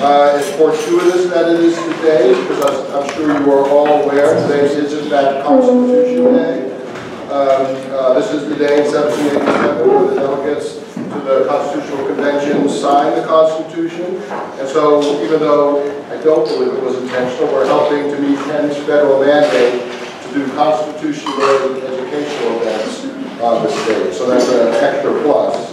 It's fortuitous that it is today, because I'm sure you are all aware today is in fact Constitution Day. This is the day in 1787 where the delegates to the Constitutional Convention signed the Constitution. And so, even though I don't believe it was intentional, we're helping to meet Ken's federal mandate to do Constitution-related educational events on the state. So that's an extra plus.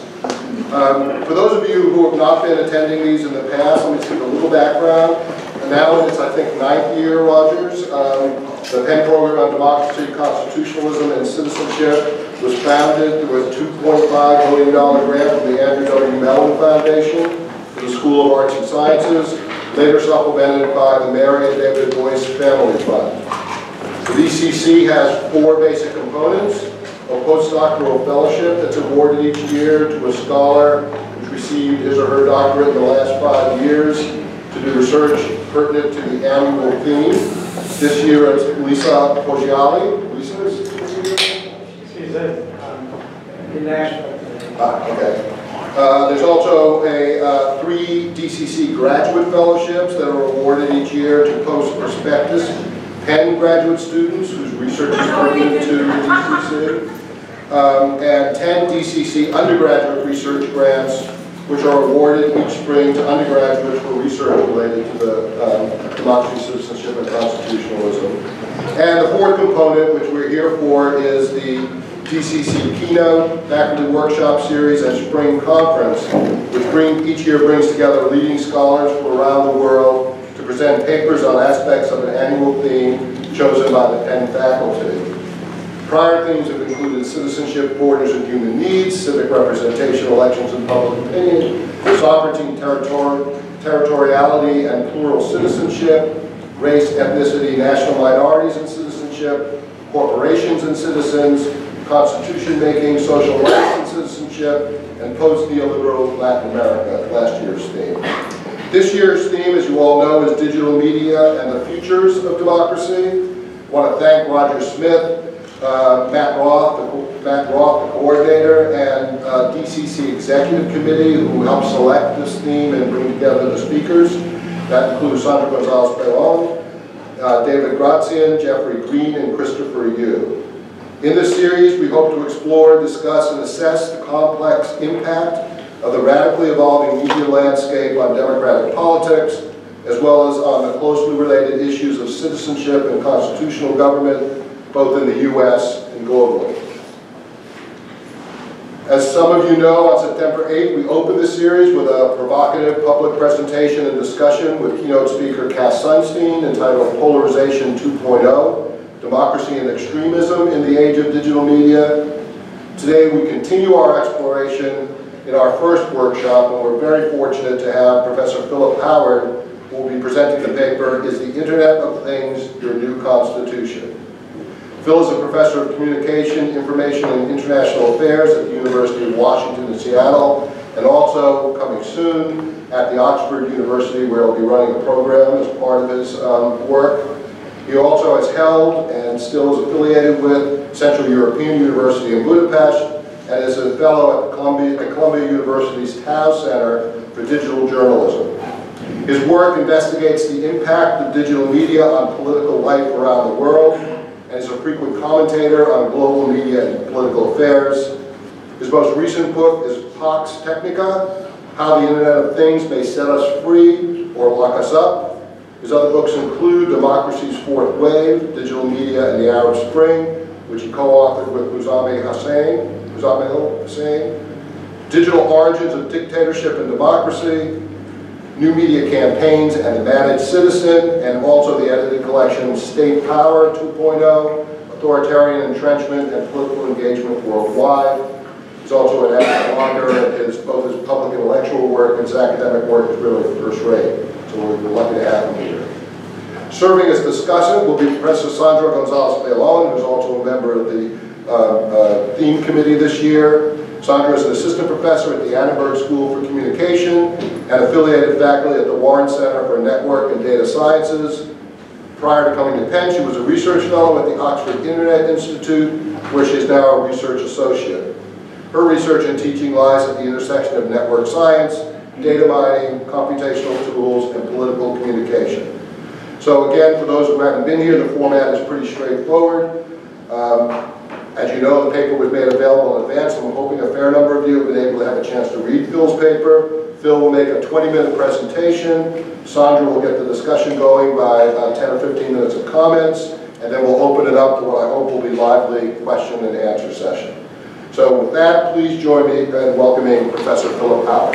For those of you who have not been attending these in the past, let me give a little background. And now it's, I think, 9th year, Rogers. The Penn Program on Democracy, Constitutionalism, and Citizenship was founded with a $2.5 million grant from the Andrew W. Mellon Foundation for the School of Arts and Sciences, later supplemented by the Mary and David Boyce Family Fund. The DCC has 4 basic components: a postdoctoral fellowship that's awarded each year to a scholar who's received his or her doctorate in the last 5 years to do research pertinent to the annual theme. This year it's Lisa Poggiali. Lisa? She's a international. Okay. There's also 3 DCC graduate fellowships that are awarded each year to post-prospectus Penn graduate students whose research is pertinent to the DCC. And 10 DCC undergraduate research grants, which are awarded each spring to undergraduates for research related to the democracy, citizenship, and constitutionalism. And the 4th component, which we're here for, is the DCC Keynote Faculty Workshop Series and Spring Conference, which each year brings together leading scholars from around the world to present papers on aspects of an annual theme chosen by the Penn faculty. Prior themes have included citizenship, borders, and human needs, civic representation, elections, and public opinion, sovereignty, territoriality, and plural citizenship, race, ethnicity, national minorities and citizenship, corporations and citizens, constitution making, social rights and citizenship, and post-neoliberal Latin America, last year's theme. This year's theme, as you all know, is digital media and the futures of democracy. I want to thank Roger Smith, Matt Roth, the coordinator, and DCC Executive Committee who helped select this theme and bring together the speakers. That includes Sandra Gonzalez-Pelon, David Grazian, Jeffrey Green, and Christopher Yu. In this series, we hope to explore, discuss, and assess the complex impact of the radically evolving media landscape on democratic politics, as well as on the closely related issues of citizenship and constitutional government, both in the U.S. and globally. As some of you know, on September 8th, we opened the series with a provocative public presentation and discussion with keynote speaker Cass Sunstein entitled Polarization 2.0, Democracy and Extremism in the Age of Digital Media. Today we continue our exploration in our first workshop, and we're very fortunate to have Professor Philip Howard, who will be presenting the paper, Is the Internet of Things Your New Constitution? Phil is a professor of communication, information, and international affairs at the University of Washington in Seattle, and also, coming soon, at the Oxford University, where he'll be running a program as part of his work. He also has held, and still is affiliated with, Central European University in Budapest, and is a fellow at Columbia University's Tao Center for Digital Journalism. His work investigates the impact of digital media on political life around the world, and is a frequent commentator on global media and political affairs. His most recent book is Pax Technica, How the Internet of Things May Set Us Free or Lock Us Up. His other books include Democracy's Fourth Wave, Digital Media and the Arab Spring, which he co-authored with Muzamil Hussain, Digital Origins of Dictatorship and Democracy, New Media Campaigns and the Managed Citizen, and also the edited collection State Power 2.0, Authoritarian Entrenchment and Political Engagement Worldwide. He's also an active blogger, and both his public intellectual work and his academic work is really first rate, so we're lucky to have him here. Serving as discussant will be Professor Sandra Gonzalez-Pelon, who's also a member of the theme committee this year. Sandra is an assistant professor at the Annenberg School for Communication and affiliated faculty at the Warren Center for Network and Data Sciences. Prior to coming to Penn, she was a research fellow at the Oxford Internet Institute, where she is now a research associate. Her research and teaching lies at the intersection of network science, data mining, computational tools, and So again, for those who haven't been here, the format is pretty straightforward. As you know, the paper was made available in advance, and we're hoping a fair number of you have been able to have a chance to read Phil's paper. Phil will make a 20-minute presentation. Sandra will get the discussion going by 10 or 15 minutes of comments, and then we'll open it up to what I hope will be lively question and answer session. So with that, please join me in welcoming Professor Philip Howard.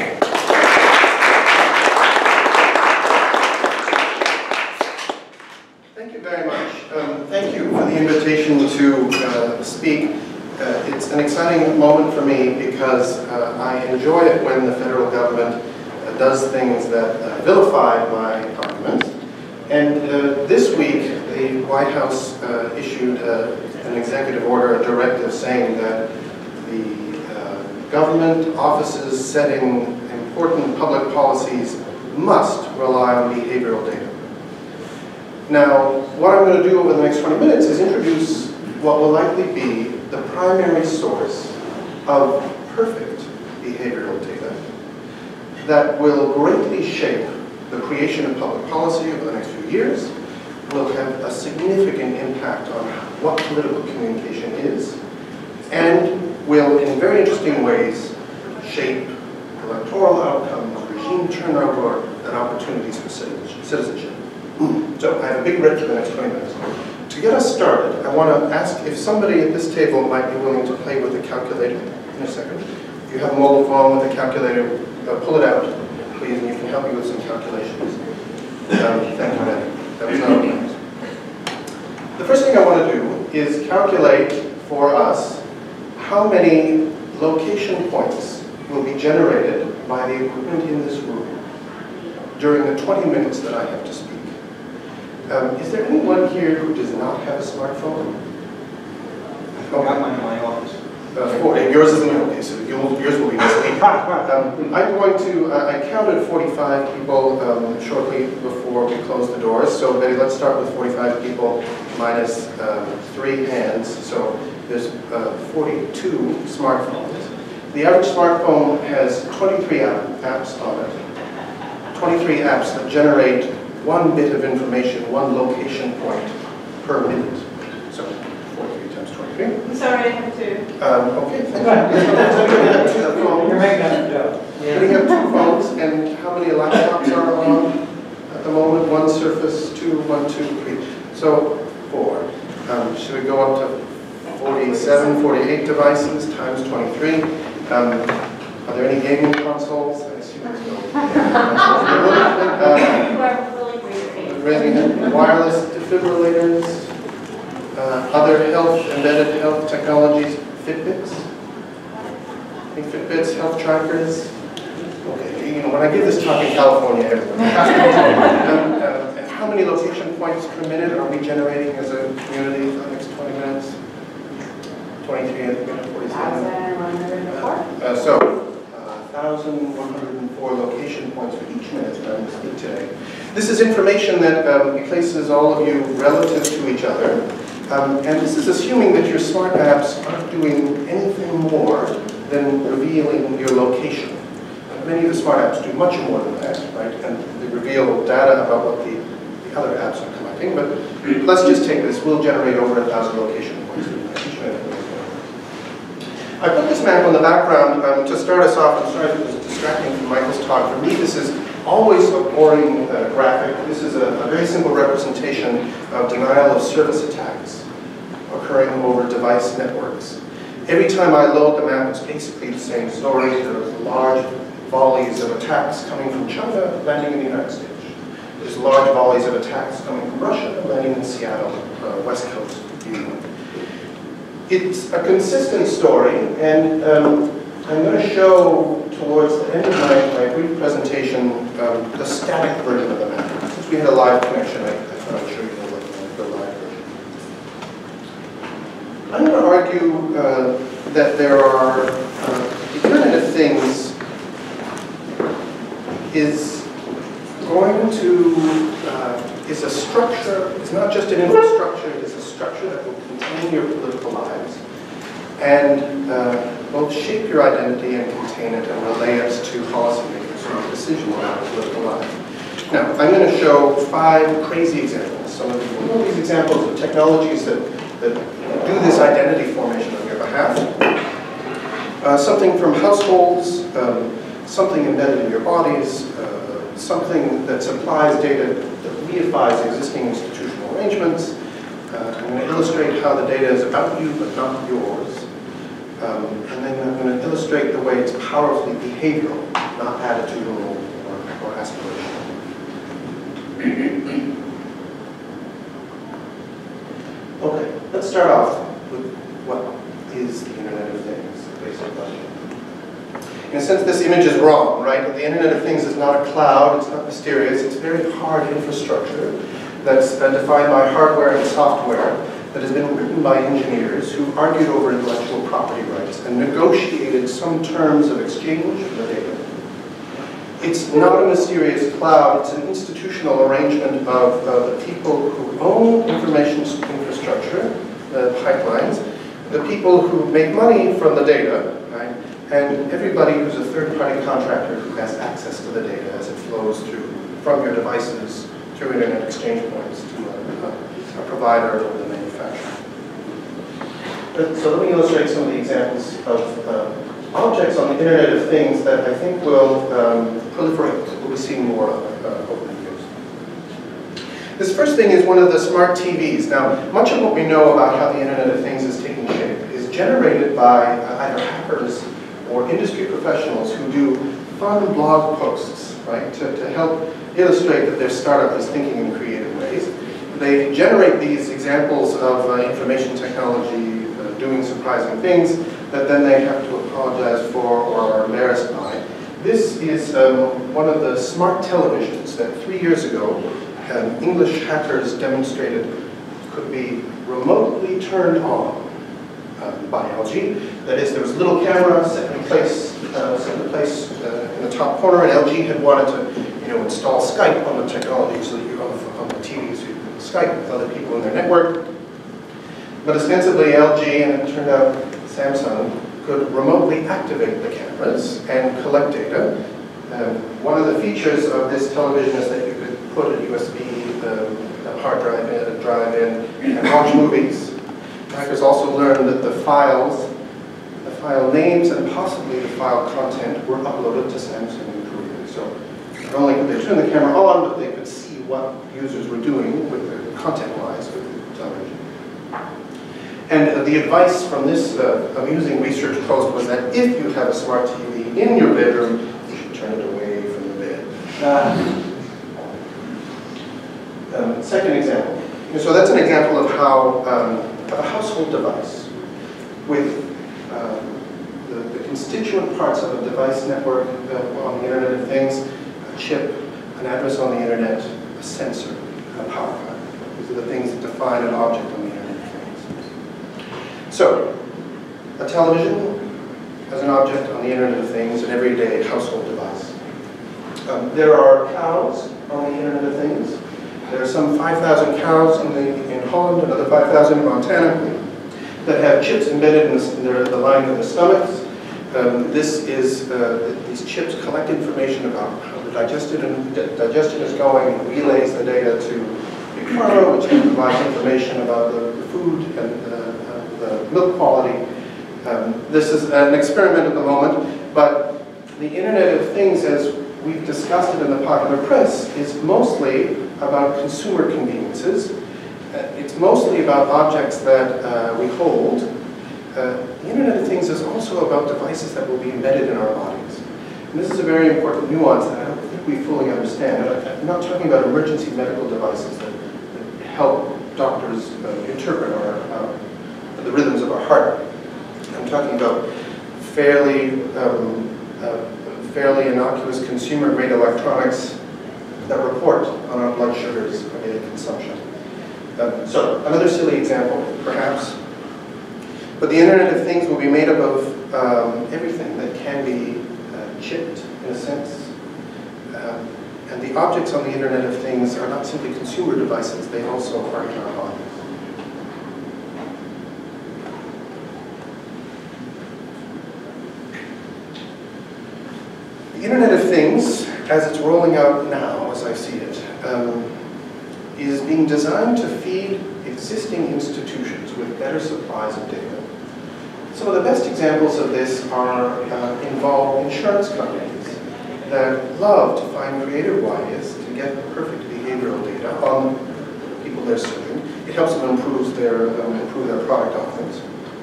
Thank you very much. Thank you for the invitation to speak. It's an exciting moment for me because I enjoy it when the federal government does things that vilify my arguments. And this week, the White House issued an executive order, a directive saying that the government offices setting important public policies must rely on behavioral data. Now, what I'm going to do over the next 20 minutes is introduce what will likely be the primary source of perfect behavioral data that will greatly shape the creation of public policy over the next few years, will have a significant impact on what political communication is, and will, in very interesting ways, shape electoral outcomes, regime turnover, and opportunities for citizenship. So I have a big read for the next 20 minutes. To get us started, I want to ask if somebody at this table might be willing to play with the calculator in a second. If you have a mobile phone with a calculator, pull it out, please, and you can help me with some calculations. Thank you, Matt. That was not planned. The first thing I want to do is calculate for us how many location points will be generated by the equipment in this room during the 20 minutes that I have to speak. Is there anyone here who does not have a smartphone? I've got mine in my office. Yours isn't okay, so yours will be missing. I'm going to, I counted 45 people shortly before we closed the doors, so Betty, let's start with 45 people minus 3 hands, so there's 42 smartphones. The average smartphone has 23 apps on it, 23 apps that generate 1 bit of information, 1 location point per minute. So 43 times 23. I'm sorry, I have 2. Okay, thank you. You're making that joke. We have 2 phones, and how many laptops are on at the moment? 1 Surface, 2, 1, 2, 3. So 4. Should we go up to 47, 48 devices times 23? Are there any gaming consoles? I assume there's no. Wireless defibrillators, other embedded health technologies, Fitbits. Any Fitbits, health trackers? Okay, you know, when I give this talk in California, everyone. How many location points per minute are we generating as a community for the next 20 minutes? 23, I think, 47. 1,104. So, 1,104 location points for each minute that I'm going to speak today. This is information that places all of you relative to each other. And this is assuming that your smart apps aren't doing anything more than revealing your location. Many of the smart apps do much more than that, right? And they reveal data about what the other apps are collecting. But let's just take this. We'll generate over 1,000 location points each minute. I put this map on the background to start us off. I'm sorry if it was distracting from Michael's talk. For me, this is always a boring graphic. This is a very simple representation of denial of service attacks occurring over device networks. Every time I load the map, it's basically the same story. There's large volleys of attacks coming from China, landing in the United States. There's large volleys of attacks coming from Russia, landing in Seattle, West Coast. It's a consistent story, and I'm going to show towards the end of my brief presentation the static version of the map. Since we had a live connection, I thought I'd show you the live version. I'm going to argue that there are the Internet of Things is going to is a structure. It's not just an infrastructure. It is a structure that will contain your political lives and both shape your identity and contain it and relay it to policymakers who make decisions about political life. Now, I'm going to show 5 crazy examples. Some of you know these examples of technologies that do this identity formation on your behalf. Something from households, something embedded in your bodies, something that supplies data that reifies existing institutional arrangements. I'm going to illustrate how the data is about you but not yours. And then I'm going to illustrate the way it's powerfully behavioral, not attitudinal or aspirational. Okay, let's start off with what is the Internet of Things, the basic question. In a sense, this image is wrong, right? The Internet of Things is not a cloud, it's not mysterious, it's very hard infrastructure that's defined by hardware and software that has been written by engineers who argued over intellectual property rights and negotiated some terms of exchange for the data. It's not a mysterious cloud, it's an institutional arrangement of the people who own information infrastructure, the pipelines, the people who make money from the data, right? And everybody who's a third-party contractor who has access to the data as it flows through from your devices through internet exchange points to a provider or the manufacturer. So let me illustrate some of the examples of objects on the Internet of Things that I think will proliferate, we'll be seeing more of over the years. This first thing is one of the smart TVs. Now, much of what we know about how the Internet of Things is taking shape is generated by either hackers or industry professionals who do fun blog posts, right, to help illustrate that their startup is thinking in creative ways. They generate these examples of information technology doing surprising things that then they have to apologize for or are embarrassed by. This is one of the smart televisions that 3 years ago English hackers demonstrated could be remotely turned on by LG. That is, there was a little camera set in place in the top corner, and LG had wanted to install Skype on the technology so that you on the TVs you could Skype with other people in their network. But ostensibly LG, and it turned out Samsung, could remotely activate the cameras and collect data. One of the features of this television is that you could put a USB hard drive in and watch movies. Hackers also learned that the file names and possibly the file content were uploaded to Samsung in Korea. So not only could they turn the camera on, but they could see what users were doing with the content-wise with the television. And the advice from this amusing research post was that if you have a smart TV in your bedroom, you should turn it away from the bed. Second example. So that's an example of how of a household device with the constituent parts of a device network on the Internet of Things, a chip, an address on the Internet, a sensor, and a power cord. These are the things that define an object on the Internet of Things. So, a television as an object on the Internet of Things, an everyday household device. There are cows on the Internet of Things. There are some 5,000 cows in Holland, another 5,000 in Montana, that have chips embedded in the lining of the stomachs. These chips collect information about how the digestion is going and relays the data to Big Pharma, which provides information about the food and the milk quality. This is an experiment at the moment, but the Internet of Things, as we've discussed it in the popular press, is mostly about consumer conveniences. It's mostly about objects that we hold. The Internet of Things is also about devices that will be embedded in our bodies. And this is a very important nuance that I don't think we fully understand. I'm not talking about emergency medical devices that help doctors interpret the rhythms of our heart. I'm talking about fairly innocuous consumer-grade electronics that report on our blood sugars and daily consumption. So, another silly example, perhaps. But the Internet of Things will be made up of everything that can be chipped, in a sense. And the objects on the Internet of Things are not simply consumer devices, they also are in our bodies. The Internet of Things, as it's rolling out now, is I see it, is being designed to feed existing institutions with better supplies of data. Some of the best examples of this involve insurance companies that love to find creative ways to get perfect behavioral data on people they're serving. It helps them improve their product offerings.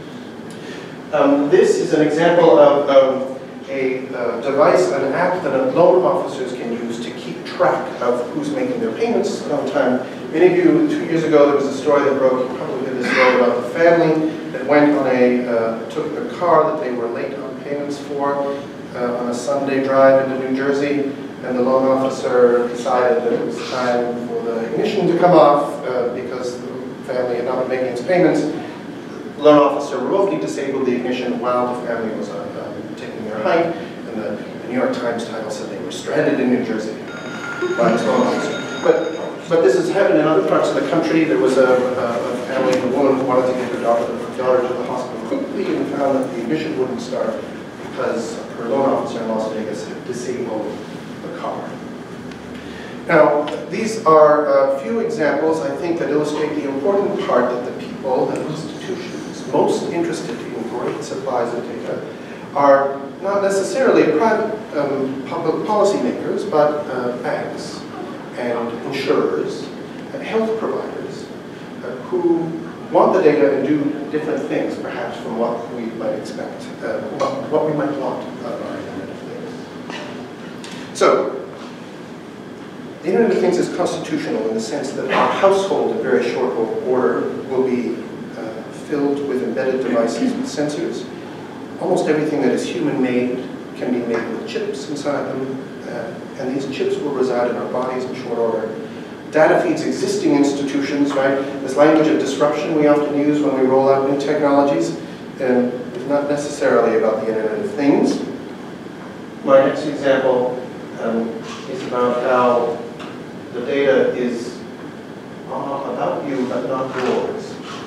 This is an example of a device, an app that loan officers can use to keep track of who's making their payments on time. Many of you, 2 years ago, there was a story that broke. You probably heard this story about the family that went on took a car that they were late on payments for on a Sunday drive into New Jersey, and the loan officer decided that it was time for the ignition to come off because the family had not been making its payments. The loan officer remotely disabled the ignition while the family was taking their hike, and the New York Times title said they were stranded in New Jersey by this loan officer. But this has happened in other parts of the country. There was a family, the woman wanted to get her daughter to the hospital quickly and found that the ignition wouldn't start because her loan officer in Las Vegas had disabled the car. Now, these are a few examples, I think, that illustrate the important part that the people and institutions most interested in great supplies of data are not necessarily private public policymakers, but banks and insurers and health providers who want the data and do different things, perhaps, from what we might expect, what we might want out of our Internet of Things. So, the Internet of Things is constitutional in the sense that our household, in very short order, will be filled with embedded devices with sensors. Almost everything that is human-made can be made with chips inside them, and these chips will reside in our bodies in short order. Data feeds existing institutions, right? This language of disruption we often use when we roll out new technologies is not necessarily about the Internet of Things. My next example is about how the data is about you, but not yours.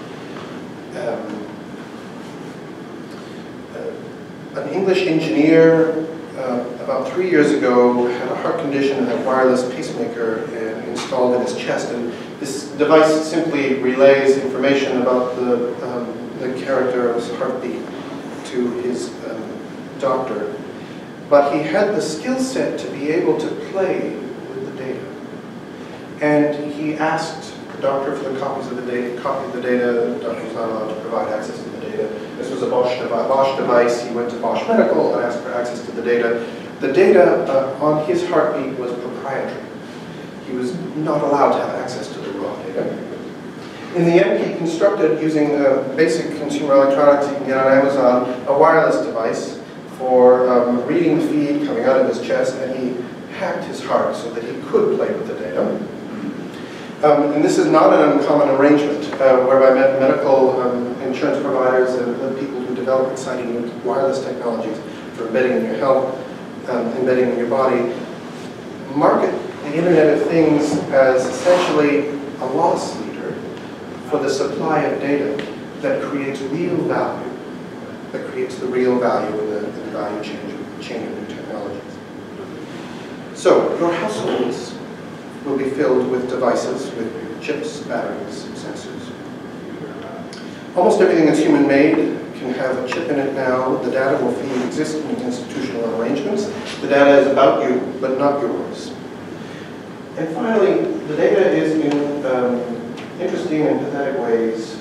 An English engineer about 3 years ago had a heart condition and had a wireless pacemaker installed in his chest, and this device simply relays information about the character of his heartbeat to his doctor. But he had the skill set to be able to play with the data. And he asked the doctor for the copy of the data. The doctor was not allowed to provide access to the data. This was a Bosch device. He went to Bosch Medical and asked for access to the data. The data on his heartbeat was proprietary. He was not allowed to have access to the raw data. In the end, he constructed, using basic consumer electronics you can get on Amazon, a wireless device for reading the feed coming out of his chest, and he hacked his heart so that he could play with the data. And this is not an uncommon arrangement, whereby medical insurance providers and the people who develop exciting new wireless technologies for embedding in your health, embedding in your body, market the Internet of Things as essentially a loss leader for the supply of data that creates real value, that creates the real value in the value chain of new technologies. So, your households will be filled with devices with chips, batteries, sensors. Almost everything that's human-made can have a chip in it now. The data will feed existing institutional arrangements. The data is about you, but not yours. And finally, the data is in interesting and pathetic ways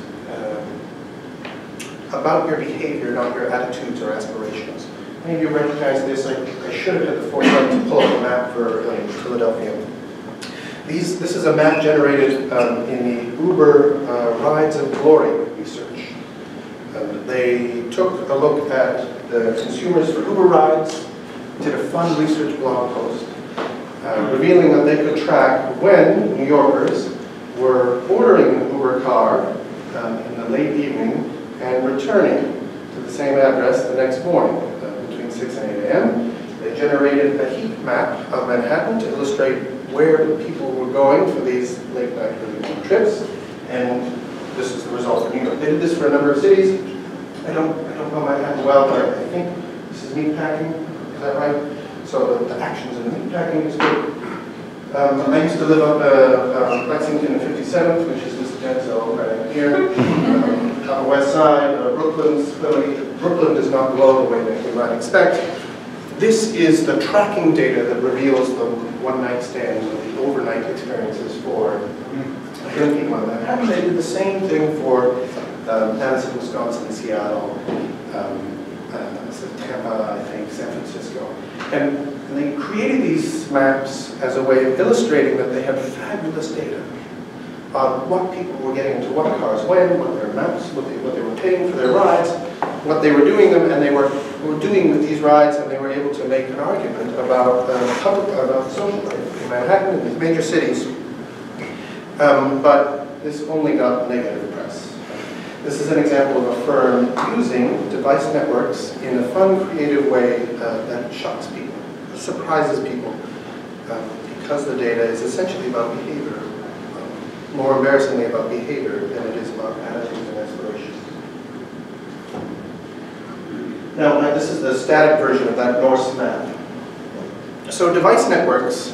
about your behavior, not your attitudes or aspirations. Many of you recognize this. I should have had the foresight to pull up a map for Philadelphia. This is a map generated in the Uber Rides of Glory research. They took a look at the consumers for Uber rides, did a fun research blog post, revealing that they could track when New Yorkers were ordering an Uber car in the late evening and returning to the same address the next morning between 6 and 8 a.m. They generated a heat map of Manhattan to illustrate where the people were going for these late night trips, and this is the result for New York. They did this for a number of cities. I don't know Manhattan well, but I think this is meatpacking. Is that right? So the actions in meatpacking is good. I used to live up Lexington and 57th, which is this dead zone right here. Upper West Side, Brooklyn does not glow the way that you might expect. This is the tracking data that reveals the one-night stands or the overnight experiences for young people in Manhattan. They did the same thing for Madison, Wisconsin, Seattle, Tampa, I think, San Francisco. And they created these maps as a way of illustrating that they had fabulous data on what people were getting into what cars when, what their maps, what they were paying for their rides, what they were doing them, and they were doing with these rides, and they were able to make an argument about social life in Manhattan and these major cities. But this only got negative press. This is an example of a firm using device networks in a fun, creative way that shocks people, surprises people, because the data is essentially about behavior, more embarrassingly about behavior than it is about attitudes and aspirations. Now, this is the static version of that Norse map. So device networks,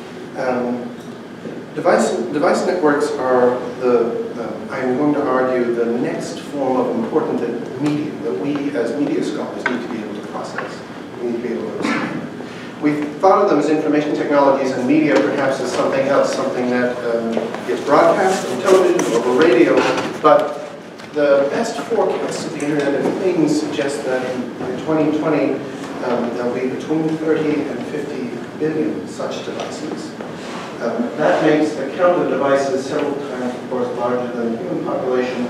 device networks are I'm going to argue, the next form of important medium that we as media scholars need to be able to process, we need to be able to understand. We've thought of them as information technologies and media perhaps as something else, something that gets broadcast on television or over radio, but the best forecasts of the Internet of Things suggest that in 2020 there'll be between 30 and 50 billion such devices. That makes the count of devices several times, of course, larger than the human population.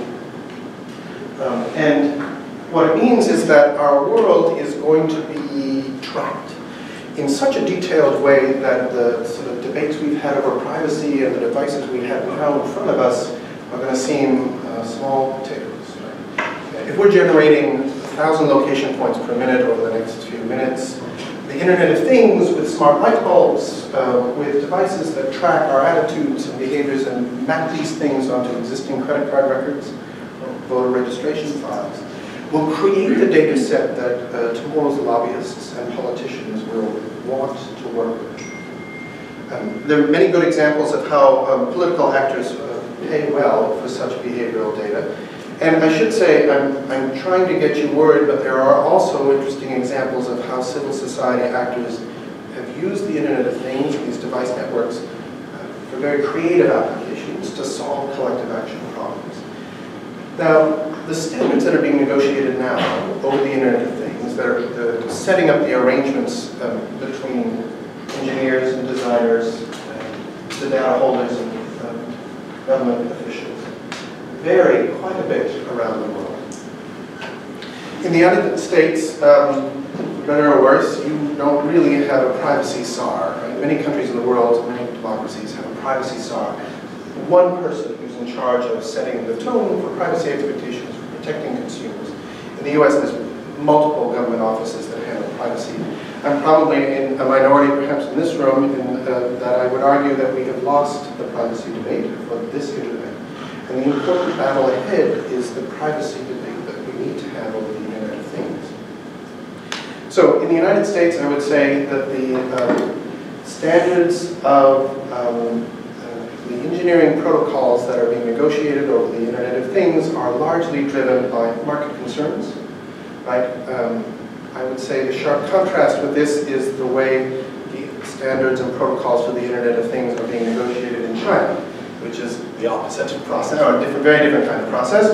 And what it means is that our world is going to be tracked in such a detailed way that the sort of debates we've had over privacy and the devices we have now in front of us are going to seem small potatoes. Right? If we're generating 1,000 location points per minute over the next few minutes, the Internet of Things with smart light bulbs, with devices that track our attitudes and behaviors and map these things onto existing credit card records, or voter registration files, will create the data set that tomorrow's lobbyists and politicians will want to work with. There are many good examples of how political actors pay well for such behavioral data. And I should say, I'm trying to get you worried, but there are also interesting examples of how civil society actors have used the Internet of Things, these device networks, for very creative applications to solve collective action problems. Now, the standards that are being negotiated now over the Internet of Things, that are setting up the arrangements between engineers and designers, the data holders and government officials, vary quite a bit around the world. In the United States, for better or worse, you don't really have a privacy czar. Right? Many countries in the world, many democracies have a privacy czar. One person who's in charge of setting the tone for privacy expectations, for protecting consumers. In the US, there's multiple government offices that handle privacy. I'm probably in a minority, perhaps in this room, that I would argue that we have lost the privacy debate for this internet. And the important battle ahead is the privacy debate that we need to have over the Internet of Things. So in the United States, I would say that the standards of the engineering protocols that are being negotiated over the Internet of Things are largely driven by market concerns. Right? I would say the sharp contrast with this is the way the standards and protocols for the Internet of Things are being negotiated in China, which is the opposite process, or a very different kind of process.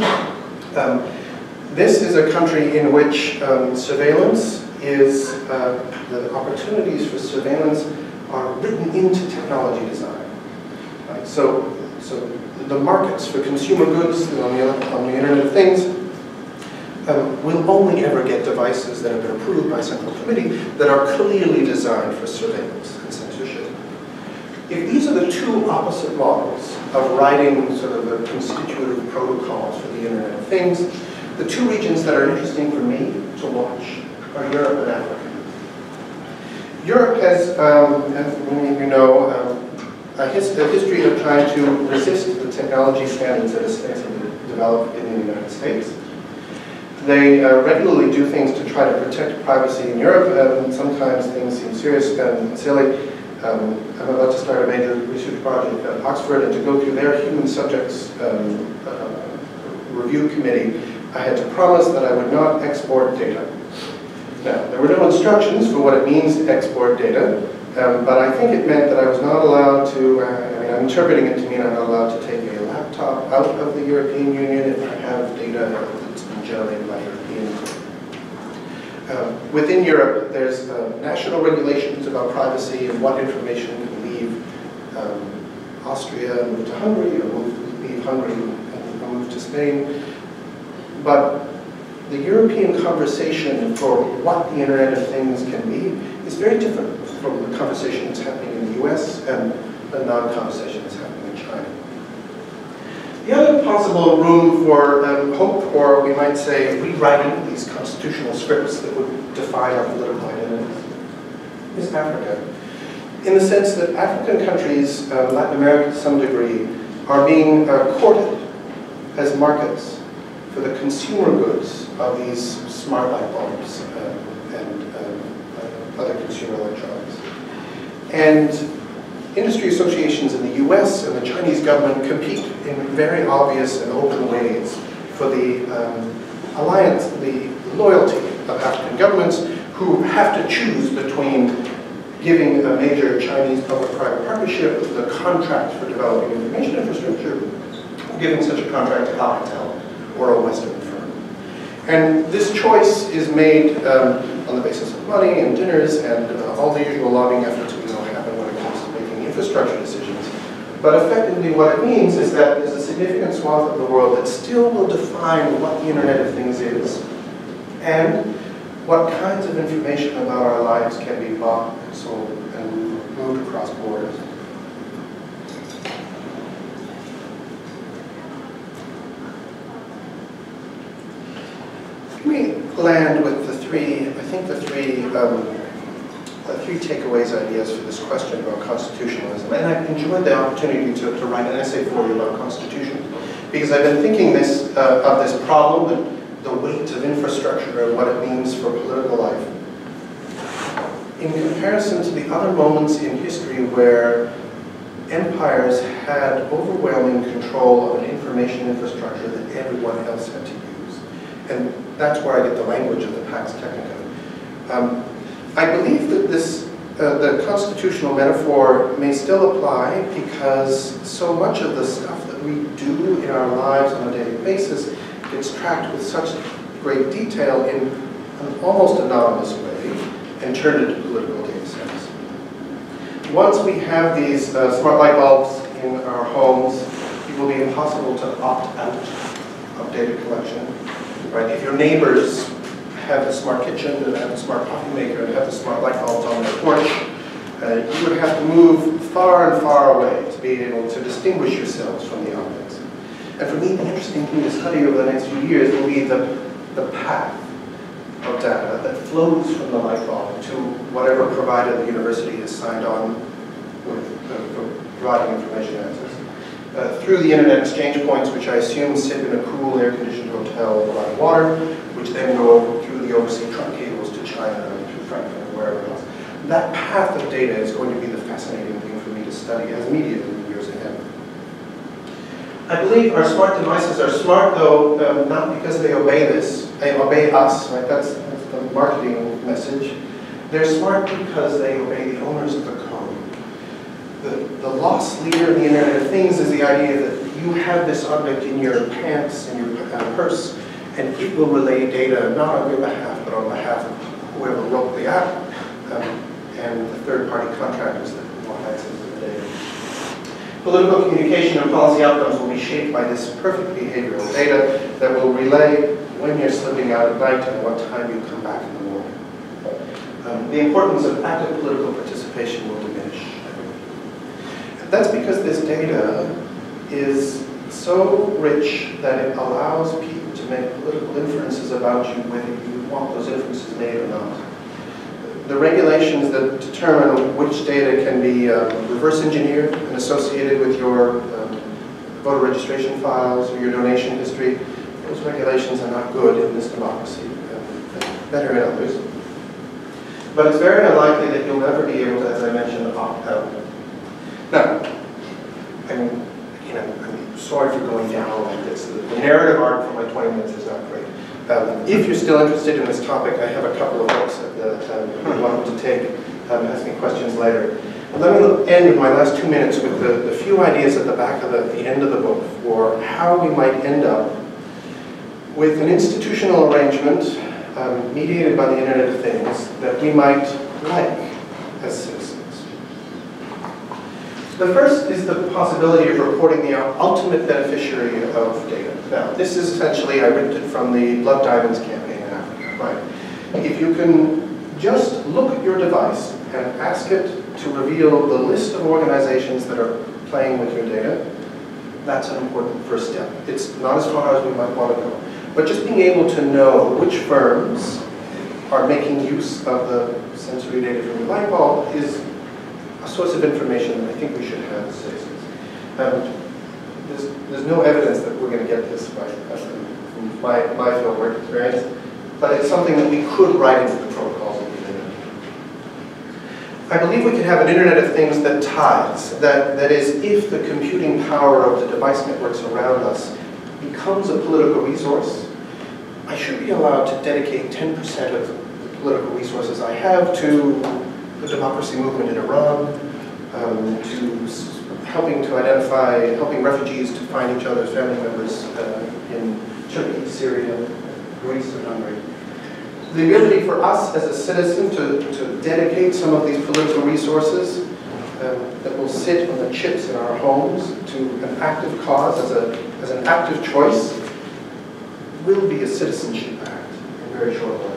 This is a country in which surveillance is, the opportunities for surveillance are written into technology design. Right? So the markets for consumer goods on the Internet of Things will only ever get devices that have been approved by a central committee that are clearly designed for surveillance and censorship. If these are the two opposite models of writing sort of the constitutive protocols for the Internet of Things, the two regions that are interesting for me to watch are Europe and Africa. Europe has, as many of you know, a history of trying to resist the technology standards that ostensibly developed in the United States. They regularly do things to try to protect privacy in Europe, and sometimes things seem serious and silly. I'm about to start a major research project at Oxford, and to go through their human subjects review committee, I had to promise that I would not export data. Now, there were no instructions for what it means to export data, but I think it meant that I was not allowed to, I'm interpreting it to mean I'm not allowed to take a laptop out of the European Union if I have data that's been generated by Europeans. Within Europe, there's national regulations about privacy and what information can leave Austria and move to Hungary, or leave Hungary and move to Spain. But the European conversation for what the Internet of Things can be is very different from the conversation that's happening in the US and the non-conversation that's happening in China. The other possible room for hope for, we might say, rewriting these constitutional scripts that would define our political identities is Africa. In the sense that African countries, Latin America to some degree, are being courted as markets for the consumer goods of these smart light bulbs and other consumer electronics. And industry associations in the US and the Chinese government compete in very obvious and open ways for the alliance, the loyalty of African governments who have to choose between giving a major Chinese public-private partnership the contract for developing information infrastructure, giving such a contract to Alcatel or a Western firm. And this choice is made on the basis of money and dinners and all the usual lobbying efforts we know happen when it comes to making infrastructure decisions. But effectively what it means is that there's a significant swath of the world that still will define what the Internet of Things is and what kinds of information about our lives can be bought and sold and moved across borders. Let me land with the three takeaways ideas for this question about constitutionalism. And I've enjoyed the opportunity to write an essay for you about constitution, because I've been thinking of this problem, the weight of infrastructure and what it means for political life, in comparison to the other moments in history where empires had overwhelming control of an information infrastructure that everyone else had to use. And that's where I get the language of the Pax Technica. I believe that the constitutional metaphor may still apply because so much of the stuff that we do in our lives on a daily basis gets tracked with such great detail in an almost anonymous way and turned into political data sets. Once we have these smart light bulbs in our homes, it will be impossible to opt out of data collection. Right? If your neighbors have a smart kitchen and have a smart coffee maker and have the smart light bulbs on their porch, you would have to move far and far away to be able to distinguish yourselves from the objects. And for me, the interesting thing to study over the next few years will be the path of data that flows from the light bulb to whatever provider the university has signed on with for providing information access. Through the internet exchange points, which I assume sit in a cool, air-conditioned hotel around water, which then go through the overseas trunk cables to China and to Frankfurt and wherever else. That path of data is going to be the fascinating thing for me to study as media in the years ahead. I believe our smart devices are smart, though, not because they obey us, right? That's the marketing message. They're smart because they obey the owners of the code. The lost leader in the Internet of Things is the idea that you have this object in your pants, in your purse, and it will relay data not on your behalf, but on behalf of whoever wrote the app and the third-party contractors that want access to the data. Political communication and policy outcomes will be shaped by this perfect behavioral data that will relay when you're slipping out at night and what time you come back in the morning. The importance of active political participation will diminish. That's because this data is so rich that it allows people to make political inferences about you whether you want those inferences made or not. The regulations that determine which data can be reverse engineered and associated with your voter registration files or your donation history, those regulations are not good in this democracy, better in others. but it's very unlikely that you'll ever be able to, as I mentioned, opt out. Now, I'm sorry for going down like this. The narrative arc for my 20 minutes is not great. If you're still interested in this topic, I have a couple of books that I'm welcome to take, ask me questions later. Let me end my last 2 minutes with the few ideas at the back of the end of the book for how we might end up with an institutional arrangement mediated by the Internet of Things that we might like as citizens. The first is the possibility of reporting the ultimate beneficiary of data. Now, this is essentially, I ripped it from the Blood Diamonds campaign in Africa, right? If you can just look at your device and ask it to reveal the list of organizations that are playing with your data, that's an important first step. It's not as far as we might want to go. But just being able to know which firms are making use of the sensory data from your light bulb is a source of information that I think we should have as citizens. There's no evidence that we're going to get this from my fieldwork experience, but it's something that we could write into the protocols of the Internet. I believe we can have an Internet of Things that ties, that is, if the computing power of the device networks around us becomes a political resource, I should be allowed to dedicate 10% of the political resources I have to the democracy movement in Iran, to helping refugees to find each other's family members in Turkey, Syria, Greece, and Hungary. The ability for us as a citizen to dedicate some of these political resources that will sit on the chips in our homes to an active cause as an active choice will be a citizenship act in very short order.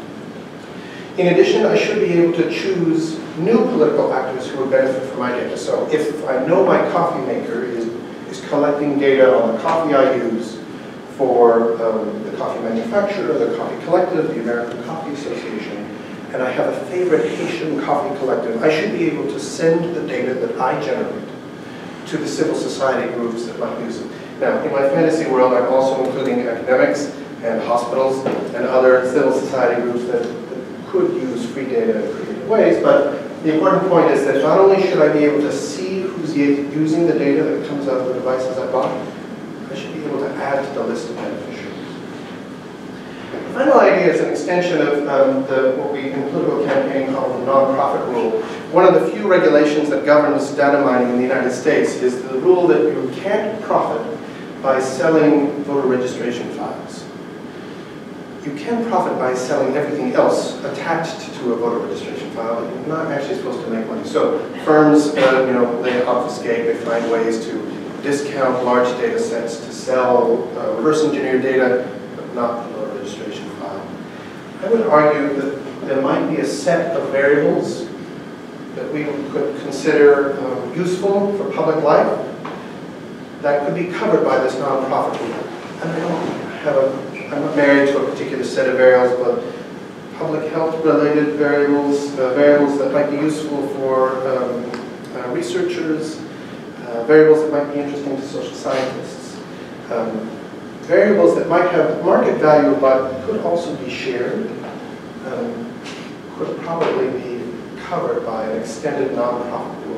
In addition, I should be able to choose new political actors who would benefit from my data. So if I know my coffee maker is collecting data on the coffee I use for the coffee manufacturer, the coffee collective, the American Coffee Association, and I have a favorite Haitian coffee collective, I should be able to send the data that I generate to the civil society groups that might use it. Now, in my fantasy world, I'm also including academics and hospitals and other civil society groups that could use free data in creative ways, but the important point is that not only should I be able to see who's using the data that comes out of the devices I bought, I should be able to add to the list of beneficiaries. The final idea is an extension of what we in political campaign call the non-profit rule. One of the few regulations that governs data mining in the United States is the rule that you can't profit by selling voter registration files. You can profit by selling everything else attached to a voter registration file, but you're not actually supposed to make money. So firms, they obfuscate, they find ways to discount large data sets to sell reverse engineered data, but not the voter registration file. I would argue that there might be a set of variables that we could consider useful for public life that could be covered by this non-profit rule. And I'm not married to a particular set of variables, but public health related variables, variables that might be useful for researchers, variables that might be interesting to social scientists, variables that might have market value but could also be shared, could probably be covered by an extended non-profit rule.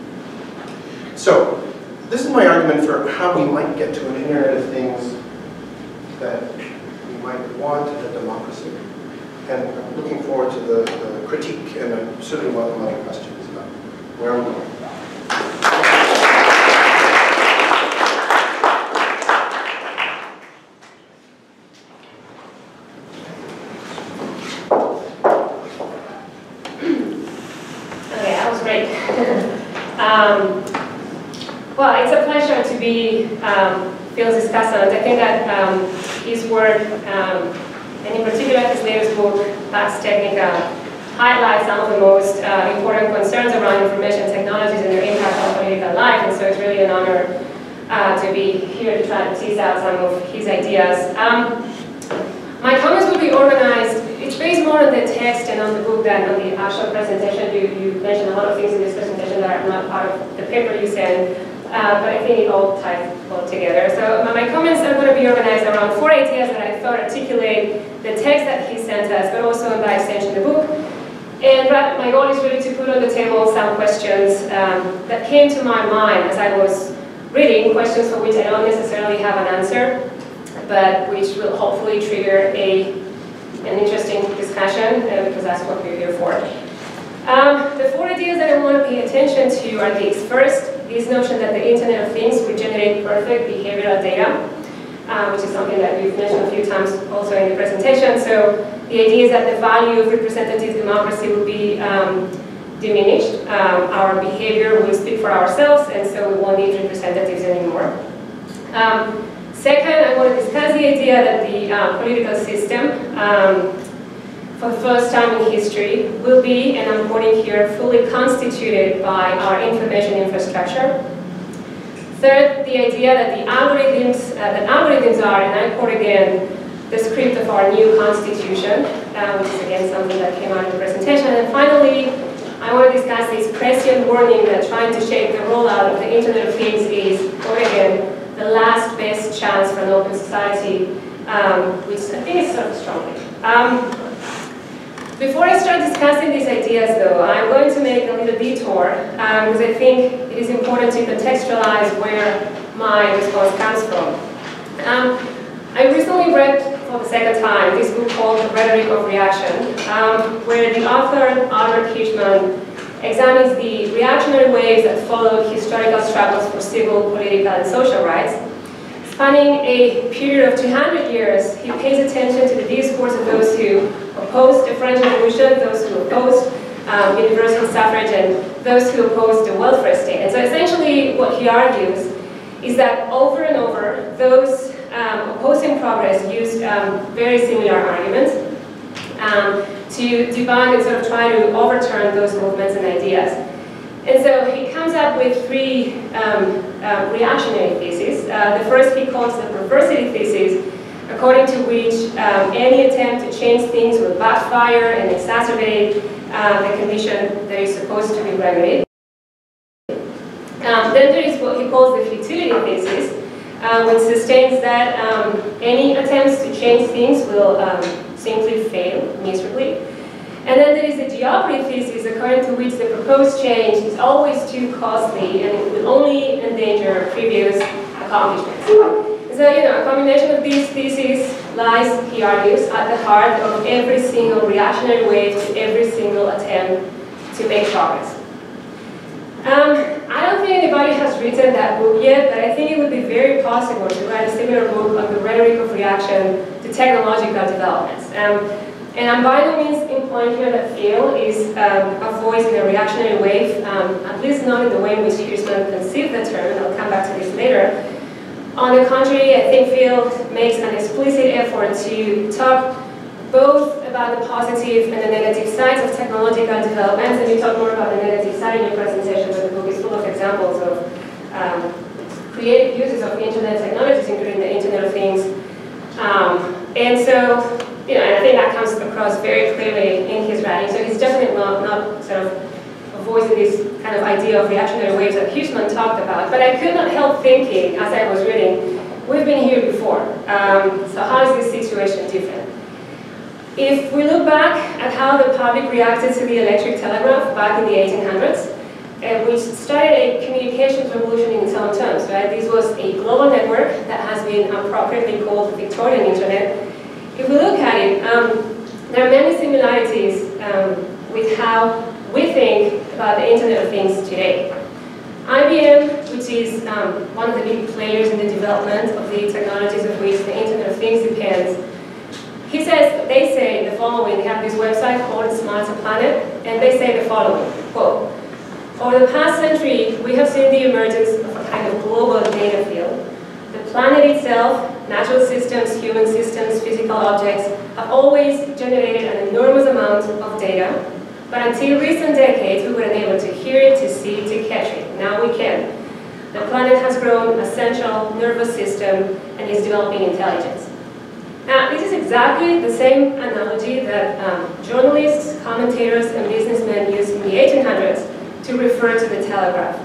So, this is my argument for how we might get to an Internet of Things that we might want in a democracy. And I'm looking forward to the critique, and I certainly welcome other questions about where we're going. Okay, that was great. Well, it's a pleasure to be Phil's discussant. I think that his work, and in particular his latest book, Pax Technica, highlights some of the most important concerns around information technologies and their impact on political life, and so it's really an honor to be here to try to tease out some of his ideas. My comments will be organized, it's based more on the text and on the book than on the actual presentation. You mentioned a lot of things in this presentation that are not part of the paper you sent. But I think it all ties well together. So my comments are going to be organized around 4 ideas that I thought articulate the text that he sent us, but also by extension the book. And my goal is really to put on the table some questions that came to my mind as I was reading, questions for which I don't necessarily have an answer, but which will hopefully trigger an interesting discussion, because that's what we're here for. The 4 ideas that I want to pay attention to are these. First, this notion that the Internet of Things would generate perfect behavioral data, which is something that we've mentioned a few times also in the presentation. So the idea is that the value of representative democracy will be diminished. Our behavior will speak for ourselves, and so we won't need representatives anymore. Second, I want to discuss the idea that the political system, for the first time in history, will be, and I'm quoting here, fully constituted by our information infrastructure. Third, the idea that algorithms are, and I quote again, the script of our new constitution, which is again something that came out in the presentation. And finally, I want to discuss this prescient warning that trying to shape the rollout of the Internet of Things is, quote again, the last best chance for an open society, which I think is sort of strong. Before I start discussing these ideas, though, I'm going to make a little detour, because I think it is important to contextualize where my response comes from. I recently read, for the second time, this book called The Rhetoric of Reaction, where the author, Albert Hirschman, examines the reactionary waves that followed historical struggles for civil, political, and social rights. Spanning a period of 200 years, he pays attention to the discourse of those who opposed the French Revolution, those who opposed universal suffrage, and those who opposed the welfare state. And so essentially what he argues is that over and over, those opposing progress used very similar arguments to debunk and sort of try to overturn those movements and ideas. And so he comes up with 3 reactionary theses. The first he calls the perversity thesis, according to which any attempt to change things will backfire and exacerbate the condition that is supposed to be remedied. Then there is what he calls the futility thesis, which sustains that any attempts to change things will simply fail miserably. And then there is the geometry thesis, according to which the proposed change is always too costly and it will only endanger previous accomplishments. So, a combination of these theses lies, he argues, at the heart of every single reactionary wave, every single attempt to make progress. I don't think anybody has written that book yet, but I think it would be very possible to write a similar book on the rhetoric of reaction to technological developments. And I'm by no means implying here that Thiel is a voice in a reactionary wave, at least not in the way in which Hirschman conceived the term, and I'll come back to this later. On the contrary, I think Thiel makes an explicit effort to talk both about the positive and the negative sides of technological developments, and you talk more about the negative side in your presentation, but the book is full of examples of creative uses of internet technologies, including the Internet of Things. And so, and I think that comes across very clearly in his writing. So he's definitely not sort of voicing this kind of idea of reactionary waves that Hirschman talked about. But I could not help thinking, as I was reading, we've been here before. So how is this situation different? If we look back at how the public reacted to the electric telegraph back in the 1800s, which started a communications revolution in its own terms, right? This was a global network that has been appropriately called the Victorian Internet. If we look at it, there are many similarities with how we think about the Internet of Things today. IBM, which is one of the big players in the development of the technologies of which the Internet of Things depends, they say the following. They have this website called Smarter Planet, and they say the following, quote, "Over the past century, we have seen the emergence of a kind of global data field. The planet itself, natural systems, human systems, physical objects, have always generated an enormous amount of data, but until recent decades, we were unable to hear it, to see it, to catch it. Now we can. The planet has grown a central nervous system and is developing intelligence." Now, this is exactly the same analogy that journalists, commentators, and businessmen used in the 1800s to refer to the telegraph.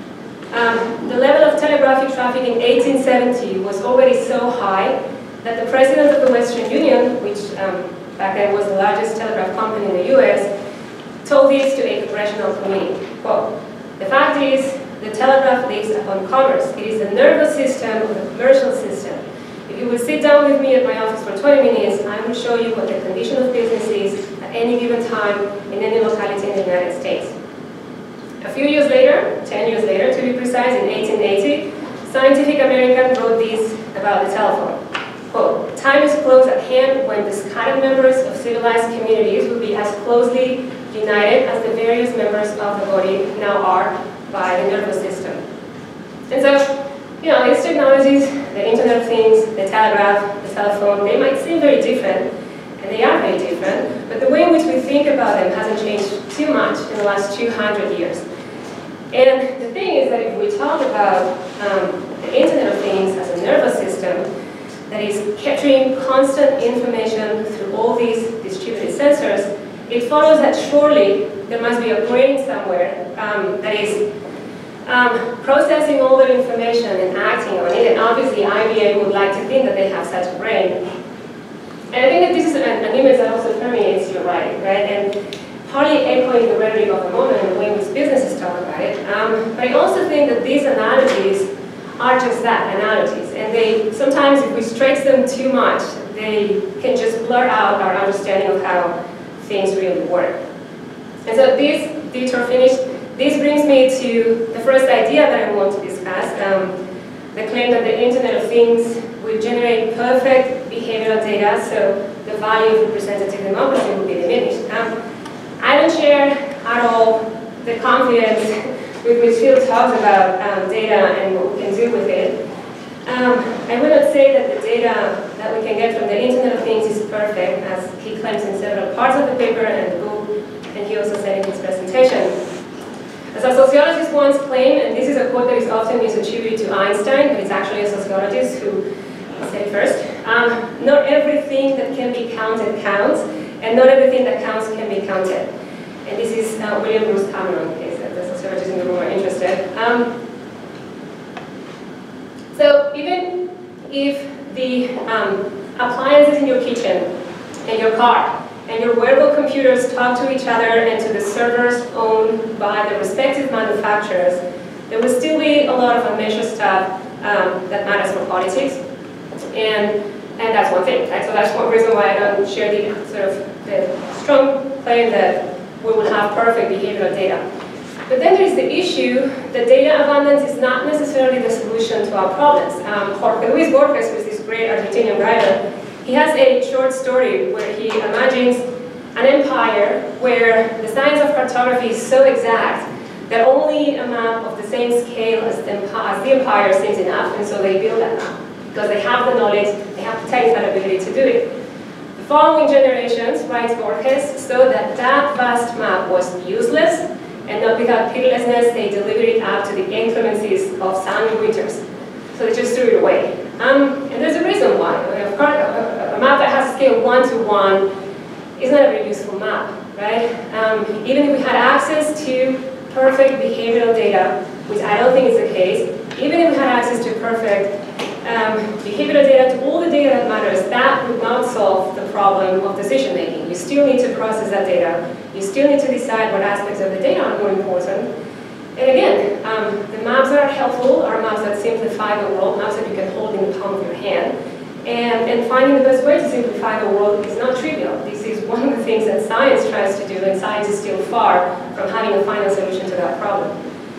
The level of telegraphic traffic in 1870 was already so high that the president of the Western Union, which back then was the largest telegraph company in the US, told this to a congressional committee. Quote, "The fact is, the telegraph lives upon commerce. It is the nervous system of the commercial system. If you will sit down with me at my office for 20 minutes, I will show you what the condition of business is at any given time in any locality in the United States." A few years later, 10 years later to be precise, in 1880, Scientific American wrote this about the telephone. Quote, "Time is close at hand when the scattered members of civilized communities will be as closely united as the various members of the body now are by the nervous system." And so, you know, these technologies, the Internet of Things, the telegraph, the telephone, they might seem very different, and they are very different, but the way in which we think about them hasn't changed too much in the last 200 years. And the thing is that if we talk about the Internet of Things as a nervous system that is capturing constant information through all these distributed sensors, it follows that surely there must be a brain somewhere that is processing all that information and acting on it. And obviously IBM would like to think that they have such a brain. And I think that this is an image that also permeates your writing, right? And partly echoing the rhetoric of the moment and the way in which businesses talk about it. But I also think that these analogies are just that, analogies. And they sometimes, if we stretch them too much, they can just blur out our understanding of how things really work. And so this detour finished. This brings me to the first idea that I want to discuss, the claim that the Internet of Things will generate perfect behavioral data, so the value of representative democracy will be diminished. I don't share at all the confidence with which Phil talks about data and what we can do with it. I would not say that the data that we can get from the Internet of Things is perfect, as he claims in several parts of the paper and the book, and he also said in his presentation. As a sociologist once claimed, and this is a quote that is often misattributed to Einstein, but it's actually a sociologist who said it first, "Not everything that can be counted counts, and not everything that counts can be counted." And this is William Bruce Cameron, in case the sociologists in the room are interested. So even if the appliances in your kitchen and your car and your wearable computers talk to each other and to the servers owned by the respective manufacturers, there will still be a lot of unmeasured stuff that matters for politics. And that's one thing, right? So that's one reason why I don't share the sort of the strong claim that we will have perfect behavioral data. But then there is the issue that data abundance is not necessarily the solution to our problems. Jorge Luis Borges was this great Argentinian writer. He has a short story where he imagines an empire where the science of cartography is so exact that only a map of the same scale as the empire seems enough, and so they build that map because they have the knowledge, they have the technical ability to do it. The following generations, writes Borges, saw that that vast map was useless, and not without pitilessness, they delivered it up to the inclemencies of sunny winters. So they just threw it away. And there's a reason why. Of course, a map that has a scale 1:1 is not a very useful map, right? Even if we had access to perfect behavioral data, which I don't think is the case, even if we had access to perfect behavioral data, to all the data that matters, that would not solve the problem of decision making. You still need to process that data. You still need to decide what aspects of the data are more important. And again, the maps that are helpful are maps that simplify the world, maps that you can hold in the palm of your hand. And finding the best way to simplify the world is not trivial. This is one of the things that science tries to do, and science is still far from having a final solution to that problem.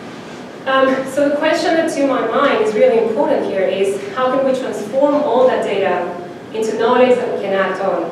So the question that to my mind is really important here is how can we transform all that data into knowledge that we can act on?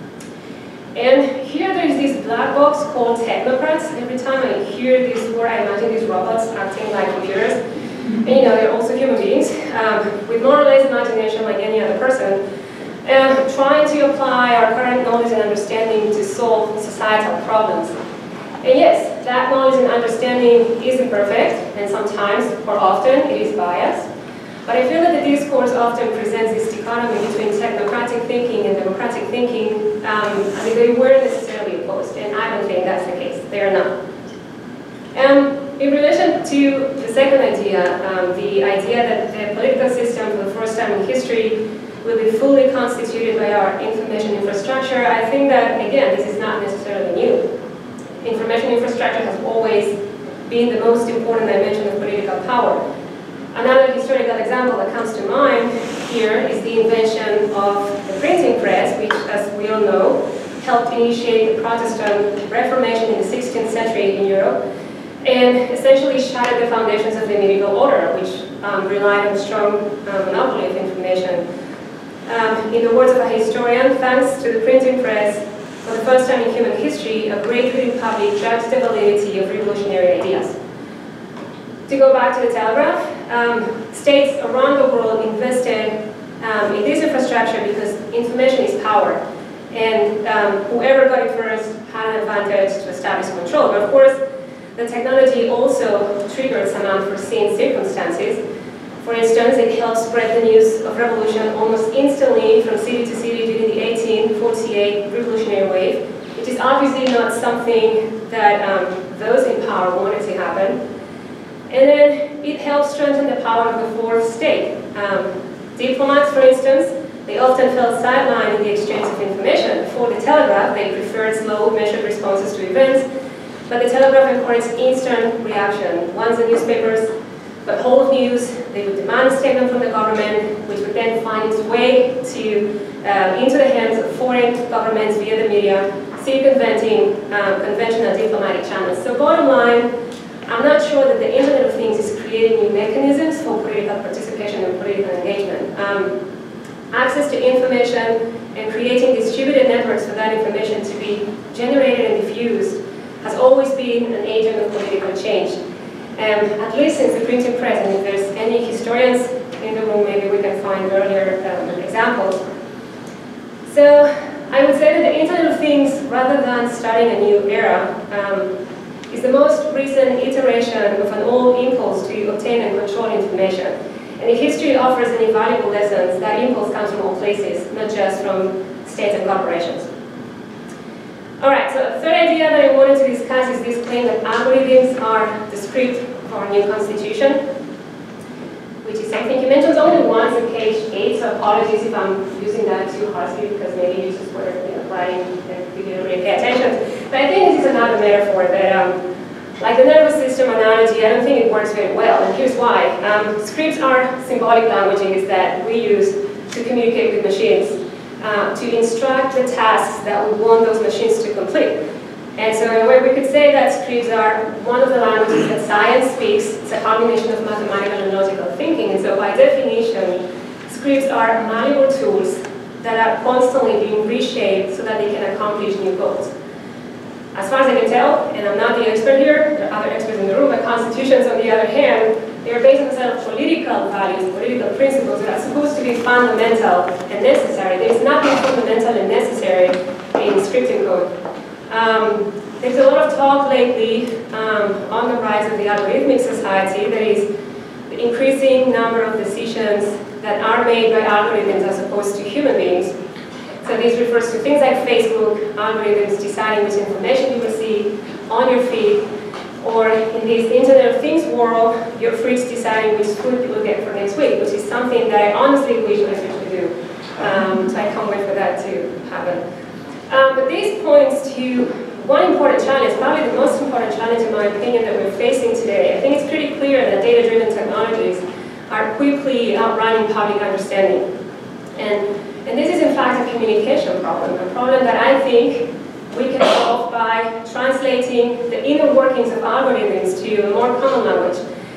And here there is this black box called technocrats. Every time I hear this word, I imagine these robots acting like computers. And you know, they're also human beings with more or less imagination like any other person, trying to apply our current knowledge and understanding to solve societal problems. And yes, that knowledge and understanding is imperfect, and sometimes, or often, it is biased. But I feel that the discourse often presents this dichotomy between technocratic thinking and democratic thinking as if they weren't necessarily opposed, and I don't think that's the case. They are not. In relation to the second idea, the idea that the political system for the first time in history will be fully constituted by our information infrastructure, I think that, again, this is not necessarily new. information infrastructure has always been the most important dimension of political power. Another historical example that comes to mind here is the invention of the printing press, which, as we all know, helped initiate the Protestant Reformation in the 16th century in Europe, and essentially shattered the foundations of the medieval order, which relied on a strong monopoly of information. In the words of a historian, thanks to the printing press, for the first time in human history, a great reading public judged the validity of revolutionary ideas. To go back to the telegraph, states around the world invested in this infrastructure because information is power. And whoever got it first had an advantage to establish control. But of course, the technology also triggered some unforeseen circumstances. For instance, it helped spread the news of revolution almost instantly from city to city during the 1848 revolutionary wave, which is obviously not something that those in power wanted to happen. And then it helped strengthen the power of the fourth estate. Diplomats, for instance, they often felt sidelined in the exchange of information. Before the telegraph, they preferred slow, measured responses to events, but the telegraph encouraged instant reaction. Once the newspapers got hold of news, they would demand a statement from the government, which would then find its way into the hands of foreign governments via the media, circumventing conventional diplomatic channels. So bottom line, I'm not sure that the Internet of Things is creating new mechanisms for political participation and political engagement. Access to information and creating distributed networks for that information to be generated and diffused has always been an agent of political change. At least since the printing press, and if there's any historians in the room, maybe we can find earlier examples. So I would say that the Internet of Things, rather than starting a new era, is the most recent iteration of an old impulse to obtain and control information. And if history offers any valuable lessons, that impulse comes from all places, not just from states and corporations. All right, so the third idea that I wanted to discuss is this claim that algorithms are the script of our new constitution, which is something he mentions only once on page 8, so apologies if I'm using that too harshly, because maybe you just were writing and you didn't really pay attention. But I think this is another metaphor that, like the nervous system analogy, I don't think it works very well, and here's why. Scripts are symbolic languages that we use to communicate with machines, to instruct the tasks that we want those machines to complete. And so in a way we could say that scripts are one of the languages that science speaks. It's a combination of mathematical and logical thinking, and so by definition, scripts are malleable tools that are constantly being reshaped so that they can accomplish new goals. As far as I can tell, and I'm not the expert here, there are other experts in the room, but constitutions, on the other hand, they are based on a set of political values, political principles that are supposed to be fundamental and necessary. There is nothing fundamental and necessary in scripting code. There's a lot of talk lately on the rise of the algorithmic society, that is, the increasing number of decisions that are made by algorithms as opposed to human beings. So this refers to things like Facebook algorithms deciding which information you will see on your feed, or in this Internet of Things world, your fridge deciding which food you will get for next week, which is something that I honestly wish I could do. So I can't wait for that to happen. But this points to one important challenge, probably the most important challenge in my opinion that we're facing today. I think it's pretty clear that data-driven technologies are quickly outrunning public understanding. And this is in fact a communication problem, a problem that I think we can solve by translating the inner workings of algorithms to a more common language.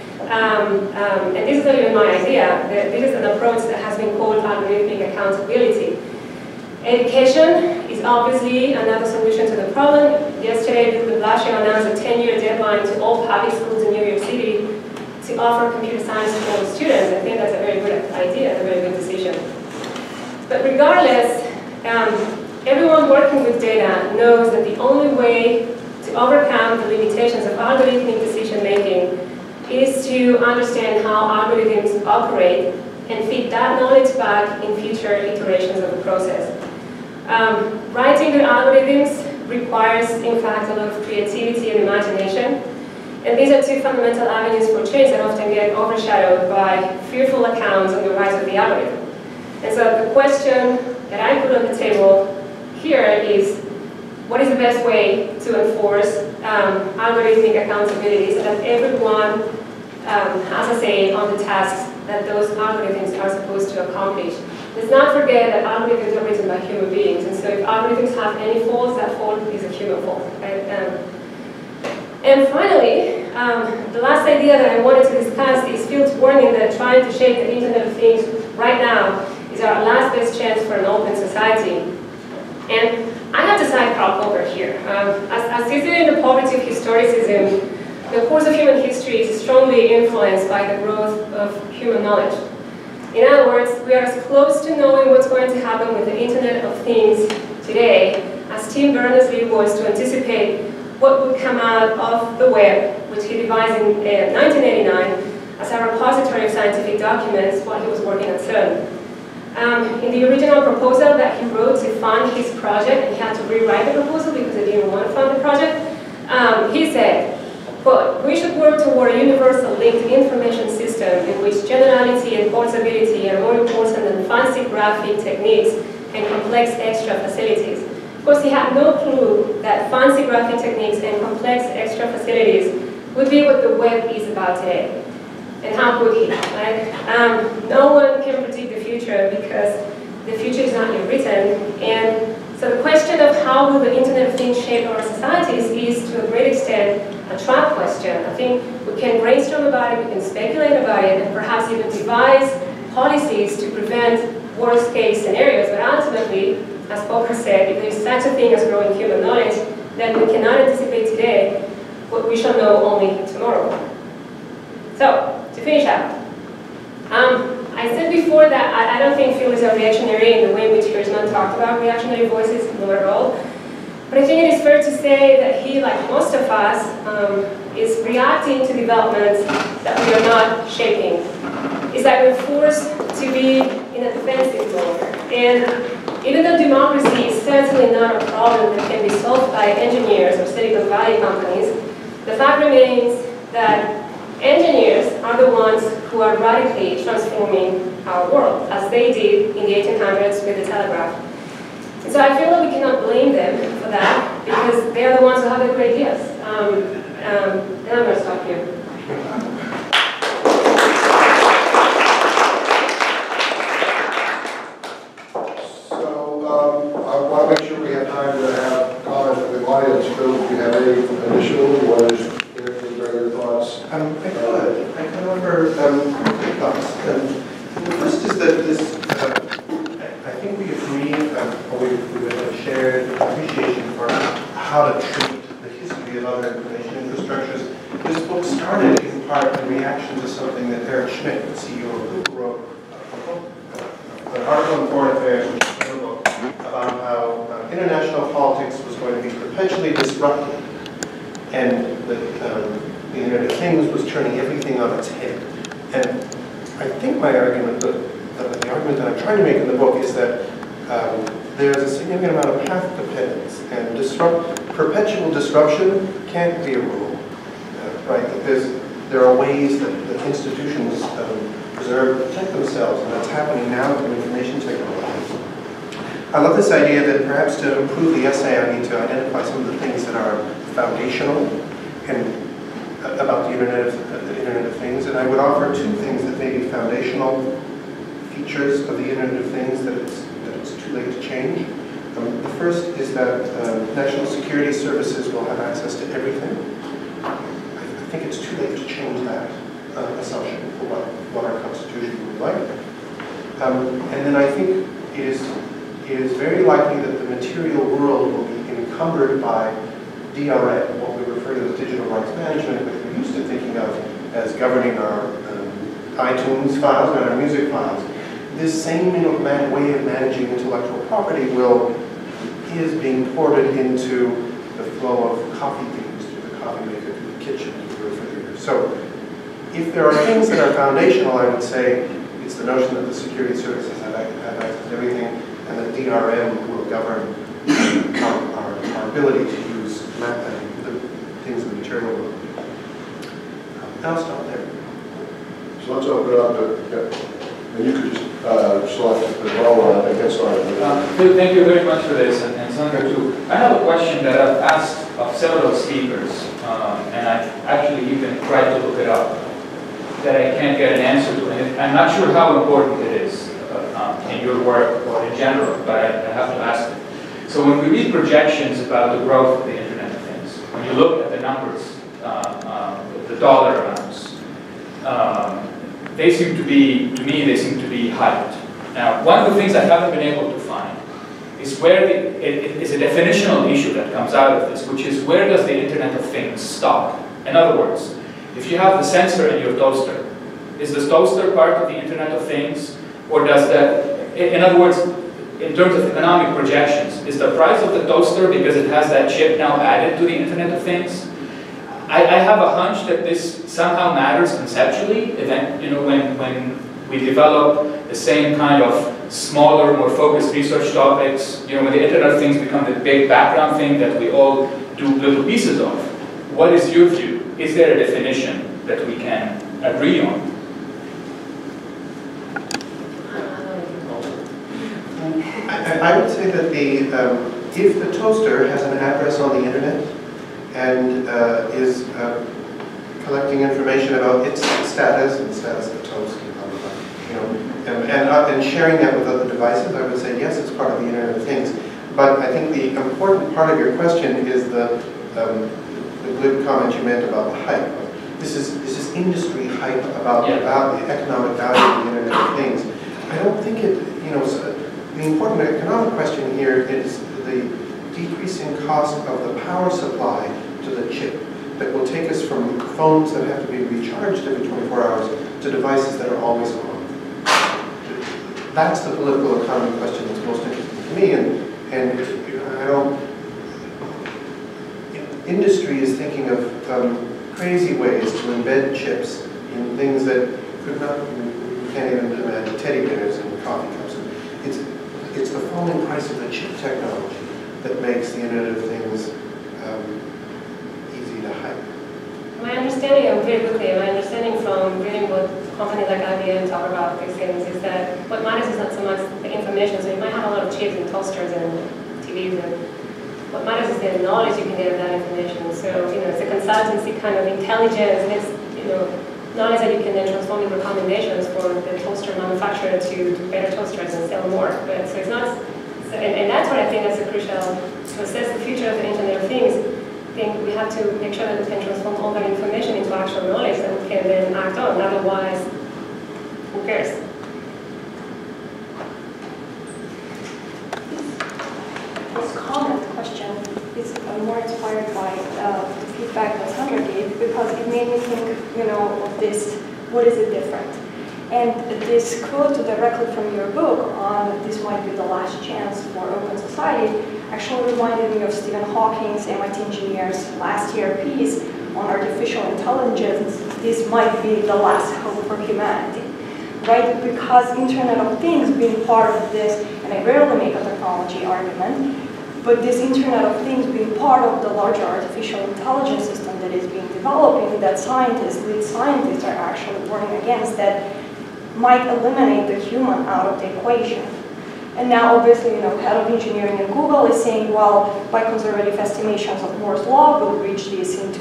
And this is not even my idea. This is an approach that has been called algorithmic accountability. Education is obviously another solution to the problem. Yesterday, Bill de Blasio announced a 10-year deadline to all public schools in New York City to offer computer science to all students. I think that's a very good idea, a very good decision. But regardless, everyone working with data knows that the only way to overcome the limitations of algorithmic decision-making is to understand how algorithms operate and feed that knowledge back in future iterations of the process. Writing good algorithms requires, in fact, a lot of creativity and imagination. And these are two fundamental avenues for change that often get overshadowed by fearful accounts on the rise of the algorithm. And so the question that I put on the table here is, what is the best way to enforce algorithmic accountability so that everyone has a say on the tasks that those algorithms are supposed to accomplish. Let's not forget that algorithms are written by human beings, and so if algorithms have any faults, that fault is a human fault. Right? And finally, the last idea that I wanted to discuss is Field's warning that trying to shape the Internet of Things right now is our last best chance for an open society. And I have to side prop over here. As is in the poverty of historicism, the course of human history is strongly influenced by the growth of human knowledge. In other words, we are as close to knowing what's going to happen with the Internet of Things today as Tim Berners-Lee was to anticipate what would come out of the web, which he devised in 1989 as a repository of scientific documents while he was working at CERN. In the original proposal that he wrote to fund his project, and he had to rewrite the proposal because he didn't want to fund the project, he said, quote, "We should work toward a universal linked information system in which generality and portability are more important than fancy graphic techniques and complex extra facilities." Of course, he had no clue that fancy graphic techniques and complex extra facilities would be what the web is about today. And how could he? Right? No one can predict the future because the future is not yet written. And so the question of how will the Internet of Things shape our societies is, to a great extent, a trap question. I think we can brainstorm about it, we can speculate about it, and perhaps even devise policies to prevent worst-case scenarios. But ultimately, as Popper said, if there is such a thing as growing human knowledge, then we cannot anticipate today what we shall know only tomorrow. So, to finish up, I said before that I don't think Phil is a reactionary in the way in which Hirschman talked about reactionary voices, not at all. But I think it is fair to say that he, like most of us, is reacting to developments that we are not shaping. It's like we're forced to be in a defensive mode. And even though democracy is certainly not a problem that can be solved by engineers or Silicon Valley companies, the fact remains that engineers are the ones who are radically transforming our world, as they did in the 1800s with the telegraph. And so I feel that we cannot blame them for that, because they are the ones who have the good ideas. And I'm going to stop here. I want to make sure we have time to have comments from the audience. Phil, if you have any additional, you want to just hear your thoughts? I can offer quick thoughts. The first is that this, I think we agree, or we have a shared appreciation for how to treat the history of other information infrastructures. This book started in part in reaction to something that Eric Schmidt, the CEO of Google, wrote an article in Foreign Affairs, which is a book, about how international politics was going to be perpetually disrupted, and that the Internet of Things was turning everything on its head. And I think my argument, the argument that I'm trying to make in the book, is that there's a significant amount of path dependence, and perpetual disruption can't be a rule, right? That there are ways that institutions preserve and protect themselves, and that's happening now through information technology. I love this idea that perhaps to improve the essay, I need to identify some of the things that are foundational and about the Internet of Things, and I would offer two things that may be foundational features of the Internet of Things that it's too late to change. The first is that national security services will have access to everything. I think it's too late to change that assumption for what our Constitution would be like. And then I think it is very likely that the material world will be encumbered by DRM, what we refer to as digital rights management, which we're used to thinking of as governing our iTunes files and our music files. This same way of managing intellectual property is being ported into the flow of coffee beans through the coffee maker, through the kitchen, through the refrigerator. So if there are things that are foundational, I would say it's the notion that the security services have access to everything, and that DRM will govern our ability to use the things in the material world. I'll stop there. So let's open it up to, and you could just select as well and get started. Phil, thank you very much for this, and Sandra too. I have a question that I've asked of several speakers, and I've actually even tried to look it up, that I can't get an answer to, and I'm not sure how important it is in your work or in general, but I have to ask it. So when we read projections about the growth of the Internet of Things, when you look at the numbers, the dollar amounts, they seem to be, to me, they seem to be hyped. Now, one of the things I haven't been able to find is where it is a definitional issue that comes out of this, which is where does the Internet of Things stop? In other words, if you have the sensor in your toaster, is the toaster part of the Internet of Things? Or does in other words, in terms of economic projections, is the price of the toaster because it has that chip now added to the Internet of Things? I have a hunch that this somehow matters conceptually, when we develop the same kind of smaller, more focused research topics, when the Internet of Things become the big background thing that we all do little pieces of. What is your view? Is there a definition that we can agree on? I would say that if the toaster has an address on the internet and is collecting information about its status and the status of the toast, and sharing that with other devices, I would say yes, it's part of the Internet of Things. But I think the important part of your question is the glib comment you meant about the hype. This is industry hype about the economic value of the Internet of Things. I don't think the important economic question here is the decreasing cost of the power supply to the chip that will take us from phones that have to be recharged every 24 hours to devices that are always on. That's the political economy question that's most interesting to me, and I don't. Industry is thinking of crazy ways to embed chips in things that could not. You can't even imagine teddy bears and coffee cups. It's the falling price of the chip technology that makes the Internet of Things easy to hype. My understanding from reading what companies like IBM talk about these things is that what matters is not so much the information. So you might have a lot of chips and toasters and TVs, and what matters is the knowledge you can get of that information. So it's a consultancy kind of intelligence, and it's knowledge that you can then transform into recommendations for the toaster manufacturer to do better toasters and sell more. But so it's not, and that's what I think that's crucial to assess the future of the Internet of Things. I think we have to make sure that we can transform all that information into actual knowledge that we can then act on. Otherwise, who cares? This comment question is more inspired by the feedback that Sandra gave, because it made me think, of this, what is it different? And this quote directly from your book on this might be the last chance for open society actually reminded me of Stephen Hawking's MIT engineer's last year piece on artificial intelligence. This might be the last hope for humanity, right? Because Internet of Things being part of this, and I rarely make a technology argument, but this Internet of Things being part of the larger artificial intelligence system that is being developed, that lead scientists are actually warning against, that might eliminate the human out of the equation. And now, obviously, head of engineering in Google is saying, well, by conservative estimations of Moore's law, we'll reach this in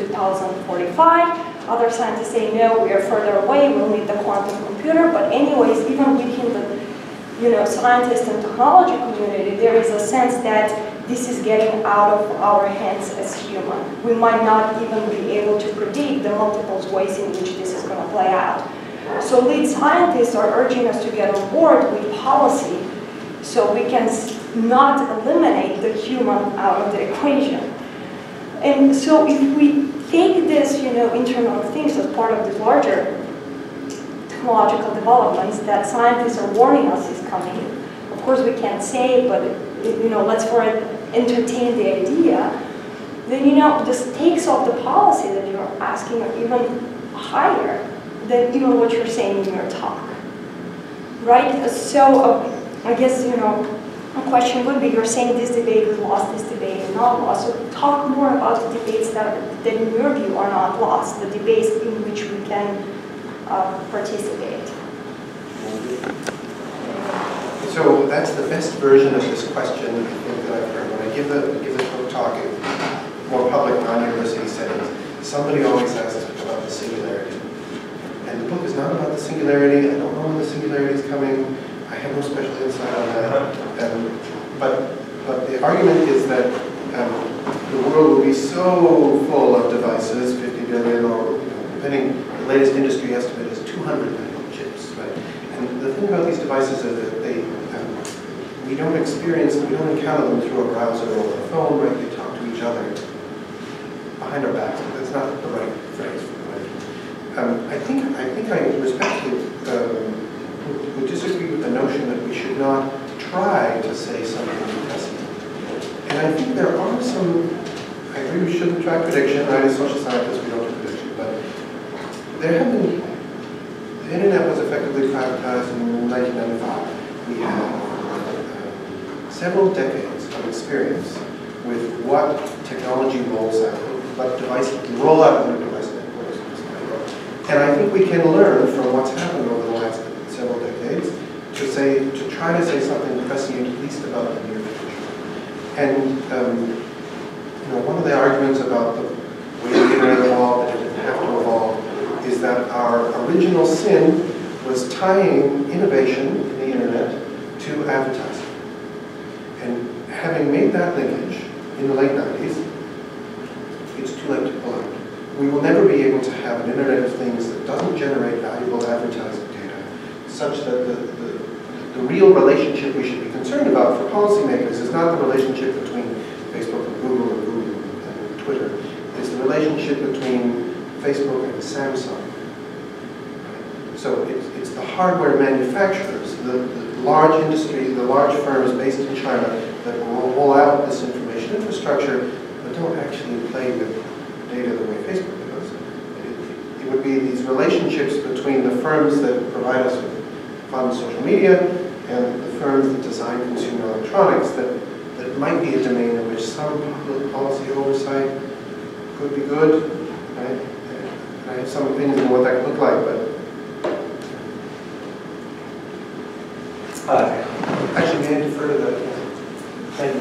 2045. Other scientists say, no, we are further away, we'll need the quantum computer. But anyways, even within the scientist and technology community, there is a sense that this is getting out of our hands as human. We might not even be able to predict the multiple ways in which this is going to play out. So lead scientists are urging us to get on board with policy so we can not eliminate the human out of the equation. And so if we take this, Internet of Things as part of these larger technological developments that scientists are warning us is coming, of course we can't say, but let's entertain the idea, then the stakes of the policy that you're asking are even higher than even what you're saying in your talk, right? So I guess a question would be: you're saying this debate is lost, this debate is not lost. So talk more about the debates that in your view are not lost, the debates in which we can participate. that's the best version of this question I think that I've heard. When I give a talk in more public non-university settings, somebody always asks about the singularity. And the book is not about the singularity. I don't know when the singularity is coming. I have no special insight on that. But the argument is that the world will be so full of devices, 50 billion, or depending, the latest industry estimate is 200 million chips, right? And the thing about these devices is that we don't encounter them through a browser or a phone, right? They talk to each other behind our backs, but that's not the right phrase for it. I think I respectfully would disagree with the notion that we should not try to say something depressing. And I think there are some, I agree we shouldn't try prediction, right? As social scientists, we don't do prediction, but there have been, the internet was effectively privatized in 1995. We have several decades of experience with what technology rolls out, what devices roll out of new device networks. And I think we can learn from what's happened over the last several decades to try to say something prescient at least about the near future. And one of the arguments about the way the internet evolved, that it didn't have to evolve, is that our original sin was tying innovation in the internet to advertising. And having made that linkage in the late 90s, it's too late to pull out. We will never be able to have an Internet of Things that doesn't generate valuable advertising data, such that the real relationship we should be concerned about for policymakers is not the relationship between Facebook and Google or Google and Twitter. It's the relationship between Facebook and Samsung. So it's the hardware manufacturers, the large industry, the large firms based in China that will roll out this information infrastructure, but don't actually play with data the way Facebook does. It would be these relationships between the firms that provide us with fun social media and the firms that design consumer electronics that might be a domain in which some public policy oversight could be good. Right? I have some opinions on what that could look like, but actually, may I defer to the Thank you,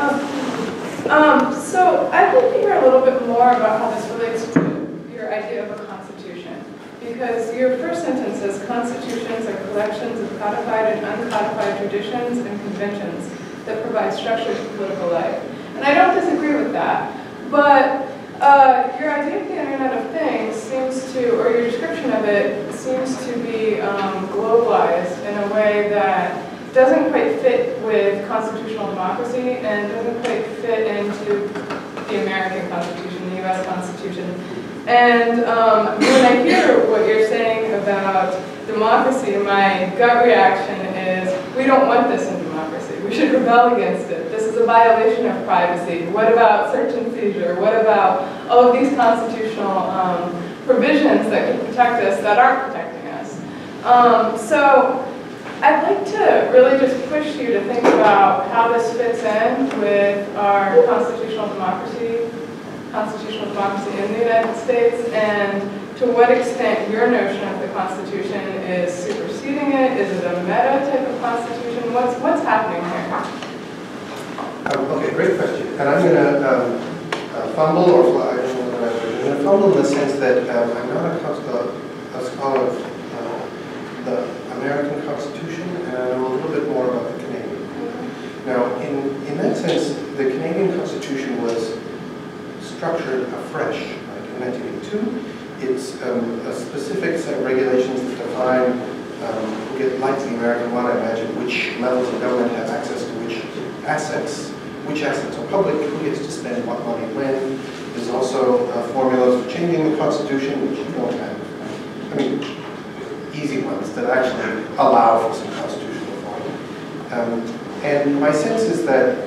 So I'd like to hear a little bit more about how this relates to your idea of a constitution. Because your first sentence says, constitutions are collections of codified and uncodified traditions and conventions that provide structure to political life. And I don't disagree with that. But your idea of the Internet of Things seems to, or your description of it, seems to be globalized in a way that doesn't quite fit with constitutional democracy and doesn't quite fit into the American Constitution, the US Constitution. And when I hear what you're saying about democracy, my gut reaction is, we don't want this in democracy. We should rebel against it. This is a violation of privacy. What about search and seizure? What about all of these constitutional provisions that can protect us that aren't protecting us? So I'd like to really just push you to think about how this fits in with our constitutional democracy in the United States, and to what extent your notion of the Constitution is superseding it. Is it a meta type of Constitution? What's happening here? Okay, great question. And I'm going to fumble or fly. I don't know what the right word is. I'm going to fumble in the sense that I'm not a scholar of the American Constitution, and I know a little bit more about the Canadian. Now, in that sense, the Canadian Constitution was structured afresh, like in 1982. It's a specific set of regulations that define, like the American one, I imagine, which levels of government have access to which assets are public, who gets to spend what money when. There's also formulas for changing the Constitution, which you don't have. I mean, easy ones that actually allow for some constitutional reform. And my sense is that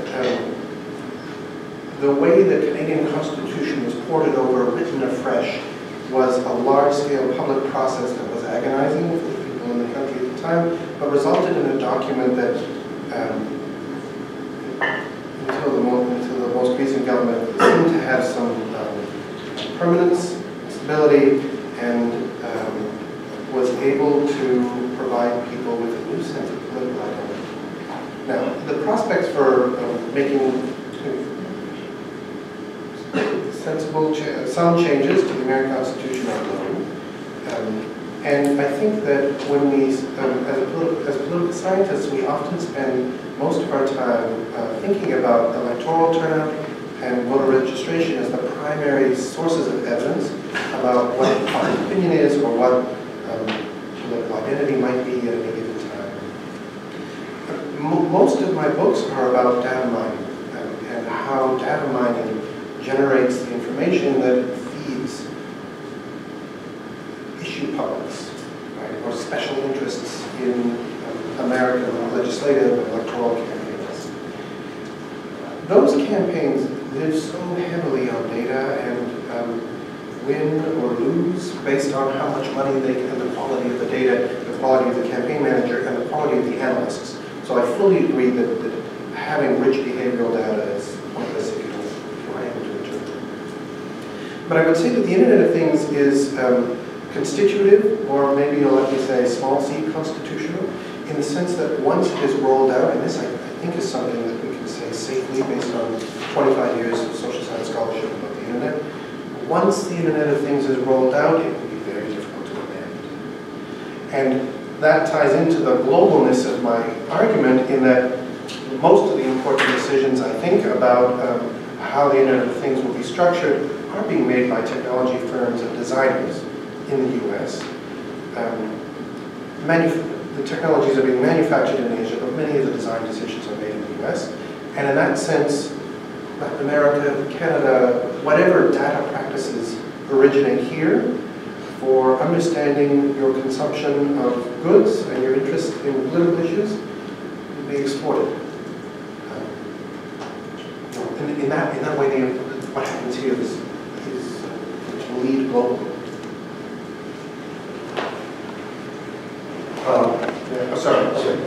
the way the Canadian Constitution was ported over, written afresh, was a large-scale public process that was agonizing for the people in the country at the time, but resulted in a document that, until the most recent government, seemed to have some permanence, stability, and was able to provide people with a new sense of political identity. prospects for making sensible, some changes to the American Constitution are low. And I think that when we, as political scientists, we often spend most of our time thinking about electoral turnout and voter registration as the primary sources of evidence about what public opinion is or what political identity might be at any given time. Most of my books are about data mining and how data mining generates the information that feeds issue publics, right, or special interests in American legislative and electoral campaigns. Those campaigns live so heavily on data and win or lose based on how much money they can, and the quality of the data, the quality of the campaign manager, and the quality of the analysts. So I fully agree that having rich behavioral data is pointless if you're able to interpret. But I would say that the Internet of Things is constitutive, or maybe you'll let me say small c constitutional, in the sense that once it is rolled out, and this I think is something that we can say safely based on 25 years of social science scholarship about the Internet, once the Internet of Things is rolled out, it will be very difficult to amend. And that ties into the globalness of my argument in that most of the important decisions I think about how the Internet of Things will be structured are being made by technology firms and designers in the US. The technologies are being manufactured in Asia, but many of the design decisions are made in the US. And in that sense, Latin America, Canada, whatever data practices originate here for understanding your consumption of goods and your interest in political issues will be exported. In that way, what happens here is to lead globally. Sorry.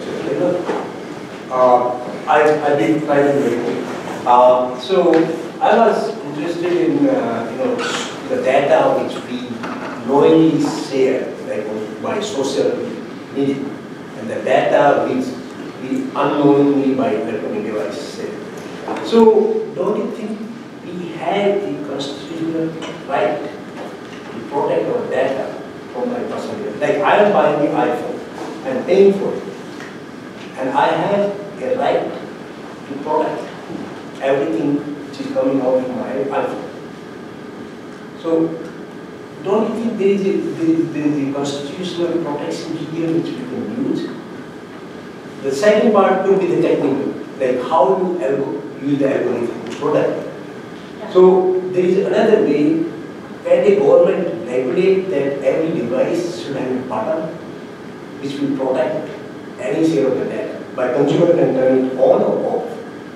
I've been trying very quick. So I was interested in the data which we knowingly share, like by social media, and the data which we unknowingly by electronic devices share. So don't you think we have the constitutional right to protect our data from my personal data? Like I am buying the iPhone. I'm paying for it. And I have a right to protect everything which is coming out of my iPhone. So, don't you think there is a constitutional protection here which we can use? The second part could be the technical, like how you use the algorithm to protect. Yeah. So, there is another way where the government regulates that every device should have a button which will protect any share of the data by consumer can turn it on or off.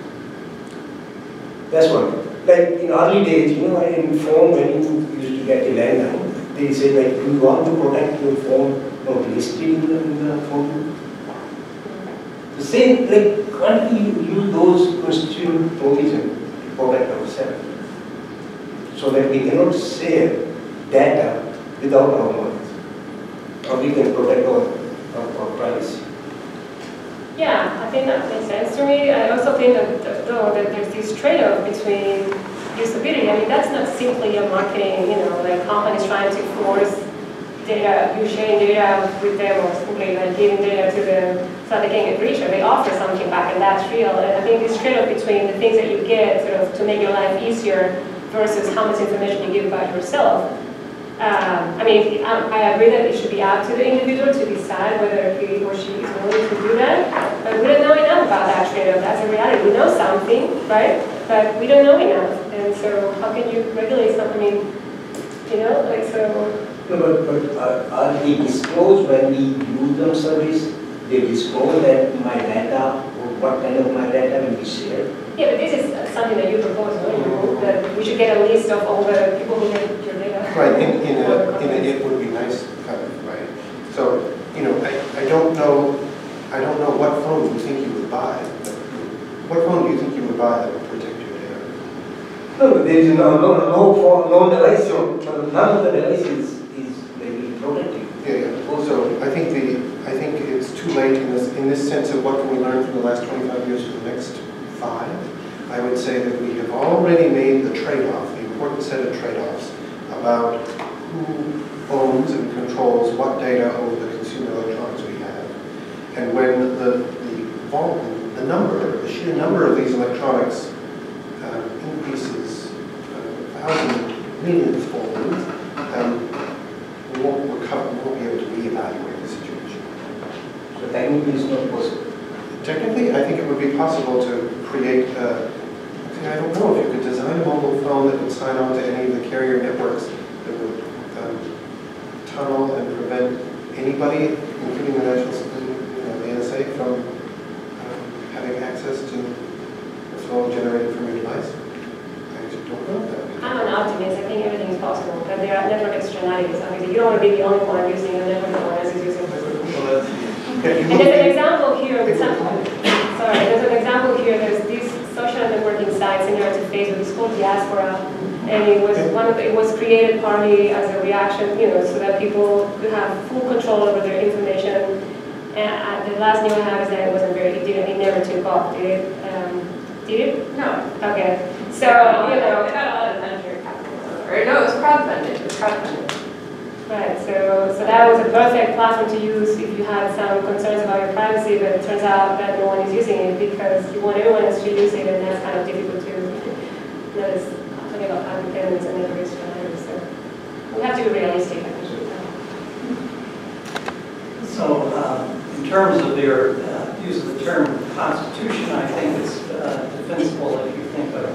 That's one. Like in early days, in phone when you used to get a landline, they say like, do you want to protect your phone from listed in the phone? The same, like, can't we use those constitutional provisions to protect ourselves? So that we cannot share data without our knowledge. Or we can protect our privacy. Yeah, I think that makes sense to me. I also think that though that there's this trade-off between usability. I mean, that's not simply a marketing, like companies trying to force data, you sharing data with them or simply like giving data to them so they can get richer. They offer something back and that's real. And I think this trade-off between the things that you get sort of to make your life easier versus how much information you give about yourself. I mean, I agree that it should be up to the individual to decide whether he or she is willing to do that, but we don't know enough about that trade-off. That's a reality. We know something, right? But we don't know enough, and so how can you regulate something? I mean, like so. No, but are we disclosed when we use the service? They disclose that my data, or what kind of my data will be shared? Yeah, but this is something that you propose, no? That we should get a list of all the people who get your data. Right, it would be nice, kind of, right? So, I don't know what phone you think you would buy. What phone do you think you would buy that would protect your data? No, there is no device. None of the devices is maybe protected. Yeah. Also, I think it's too late in this sense of what can we learn from the last 25 years for the next 5, I would say that we have already made the trade-off, the important set of trade-offs about who owns and controls what data over the consumer electronics we have. And when the sheer number of these electronics increases 1,000 millions fold, we won't be able to reevaluate the situation. So technically it's not possible. Technically, I think it would be possible to create, I don't know if you could design a mobile phone that would sign on to any of the carrier networks that would tunnel and prevent anybody, including the the NSA, from having access to the flow generated from your device. I just don't know that. I'm an optimist. I think everything is possible, but there are network externalities. I mean, you don't want to be the only one using a network that one else is using. And there's an example here. There's an example here. There's these social networking sites similar to Facebook. It's called Diaspora, and it was it was created partly as a reaction, so that people could have full control over their information. And the last news I have is that it never took off. Did it? Did it? No. Okay. So It had a lot of venture capital. Or no, it was crowdfunded. Right, so that was a perfect platform to use if you had some concerns about your privacy, but it turns out that no one is using it because you want everyone else to use it, and that's kind of difficult to notice. Talking about public payments and network externalities, so we have to be realistic. So, in terms of your use of the term constitution, I think it's defensible if you think of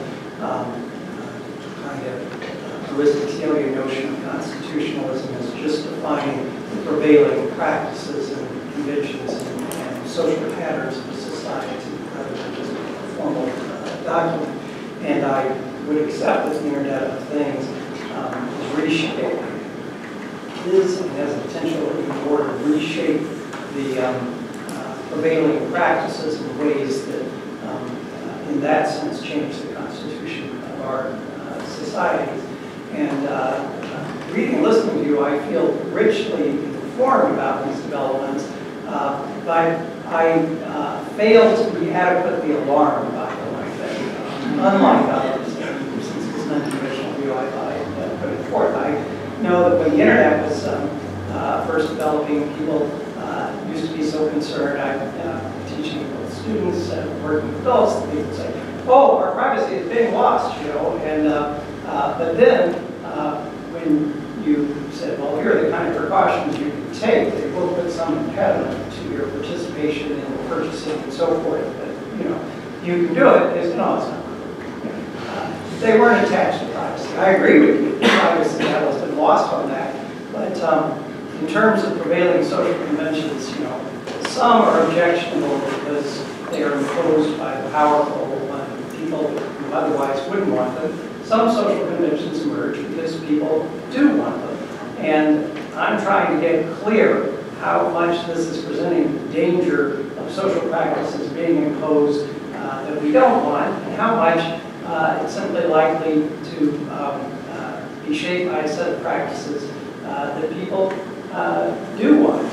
kind of Aristotelian notion of constitutionalism as just defining the prevailing practices and conventions and social patterns of society rather than just a formal document. And I would accept that the Internet of Things is reshaping, and has the potential to reshape the prevailing practices in ways that, in that sense, change the constitution of our societies. And reading and listening to you, I feel richly informed about these developments, but I fail to be adequately alarmed by them, I think. Unlike others, since it's an unconventional view, I put it forth. I know that when the Internet was first developing, people used to be so concerned. I'm teaching both students and working with adults, that people say, "Oh, our privacy is being lost," and but then when you said, well, here are the kind of precautions you can take, they will put some impediment to your participation in the purchasing and so forth, but you can do it. They said, no, it's not. They weren't attached to privacy. I agree with you. Privacy has been lost on that. But in terms of prevailing social conventions, some are objectionable because they are imposed by the powerful people who otherwise wouldn't want them. Some social conventions emerge because people do want them. And I'm trying to get clear how much this is presenting the danger of social practices being imposed that we don't want, and how much it's simply likely to be shaped by a set of practices that people do want.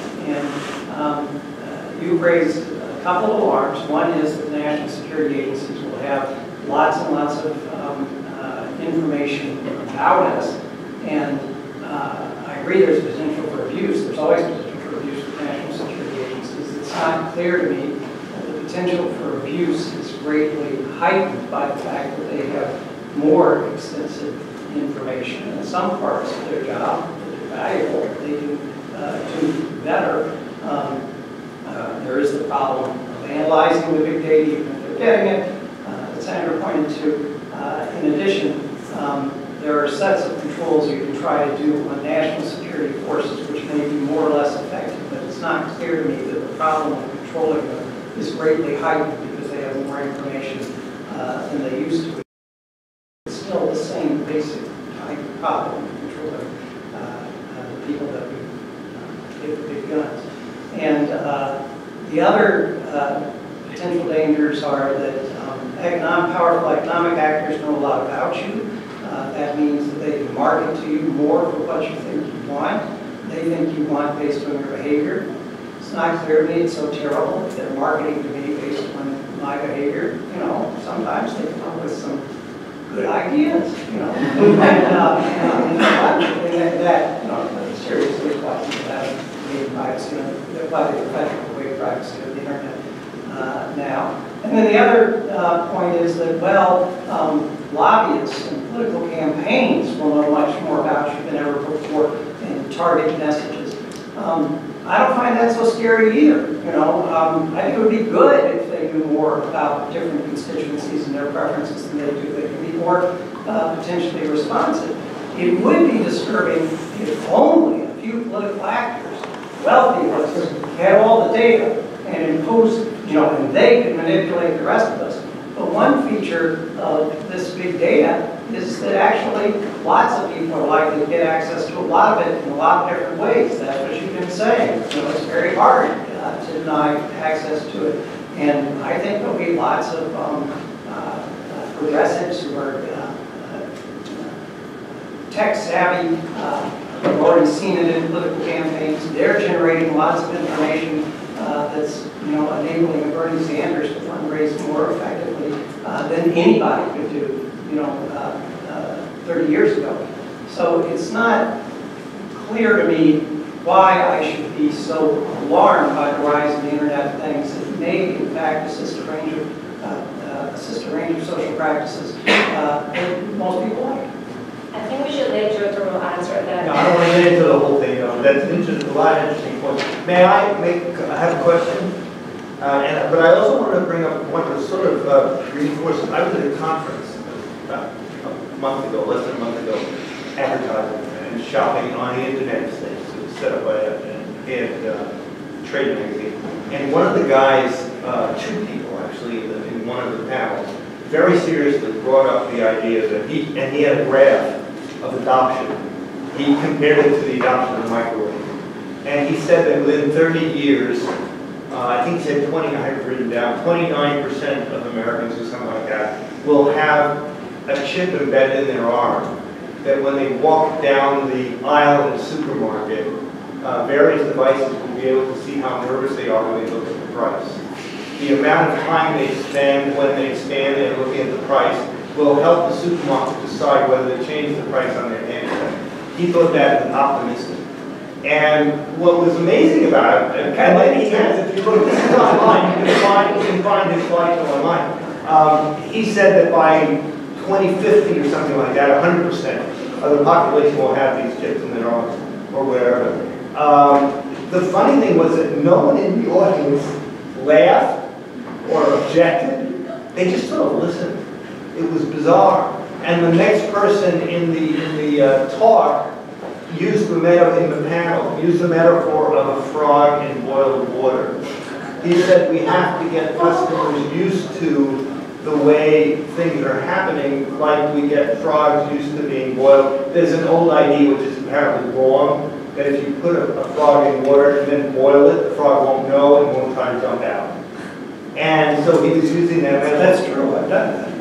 And you've raised a couple of alarms. One is that national security agencies will have lots and lots of information about us, and I agree there's potential for abuse. There's always potential for abuse with national security agencies. It's not clear to me that the potential for abuse is greatly heightened by the fact that they have more extensive information. In some parts of their job that are valuable, they can do better. There is the problem of analyzing the big data, even if they're getting it. The senator pointed to. In addition, there are sets of controls you can try to do on national security forces which may be more or less effective, but it's not clear to me that the problem of controlling them is greatly heightened because they have more information than they used to. It's still the same basic type of problem of controlling the people that we give the big guns. And the other potential dangers are that powerful economic actors know a lot about you. That means that they can market to you more for what you think you want. They think you want based on your behavior. It's not clear to me it's so terrible if they're marketing to me based on my behavior, you know, sometimes they come up with some good ideas, you know. And that, you know, seriously talking about data privacy, the professional way privacy of the internet now. And then the other point is that, well, lobbyists and political campaigns will know much more about you than ever before in targeted messages. I don't find that so scary either. You know, I think it would be good if they knew more about different constituencies and their preferences than they do. They can be more potentially responsive. It would be disturbing if only a few political actors, wealthy ones, had all the data and imposed, you know, and they could manipulate the rest of us. But one feature of this big data is that actually lots of people are likely to get access to a lot of it in a lot of different ways. That's what you've been saying. You know, it's very hard to deny access to it. And I think there'll be lots of progressives who are tech savvy. We've already seen it in political campaigns. They're generating lots of information that's, you know, enabling Bernie Sanders to fundraise more effectively than anybody could do, you know, 30 years ago. So it's not clear to me why I should be so alarmed by the rise of the Internet of Things. It may, in fact, assist a range of social practices that most people like. I think we should let Jotaro answer that. No, I don't want to get into the whole thing. That's interesting, a lot of interesting points. May I have a question? But I also want to bring up one that sort of reinforces. I was at a conference about a month ago, less than a month ago, advertising and shopping on the internet states. It was set up by a trade magazine. And one of the guys, two people actually, in one of the panels, very seriously brought up the idea that he had a graph of adoption. He compared it to the adoption of the microwave. And he said that within 30 years, I think he said 20, I have written down, 29% of Americans or something like that will have a chip embedded in their arm that when they walk down the aisle in the supermarket, various devices will be able to see how nervous they are when they look at the price. The amount of time they spend when they stand there looking at the price will help the supermarket decide whether to change the price on their handset. He thought that was optimistic. And what was amazing about it, and then he has, if you look, this is online, you can find his slides online. He said that by 2050 or something like that, 100% of the population will have these chips in their arms or wherever. The funny thing was that no one in the audience laughed or objected. They just sort of listened. It was bizarre. And the next person in the talk used the metaphor of a frog in boiled water. He said we have to get customers used to the way things are happening, like we get frogs used to being boiled. There's an old idea which is apparently wrong, that if you put a frog in water and then boil it, the frog won't know and won't try to jump out. And so he was using that metaphor. That's true, I've done that.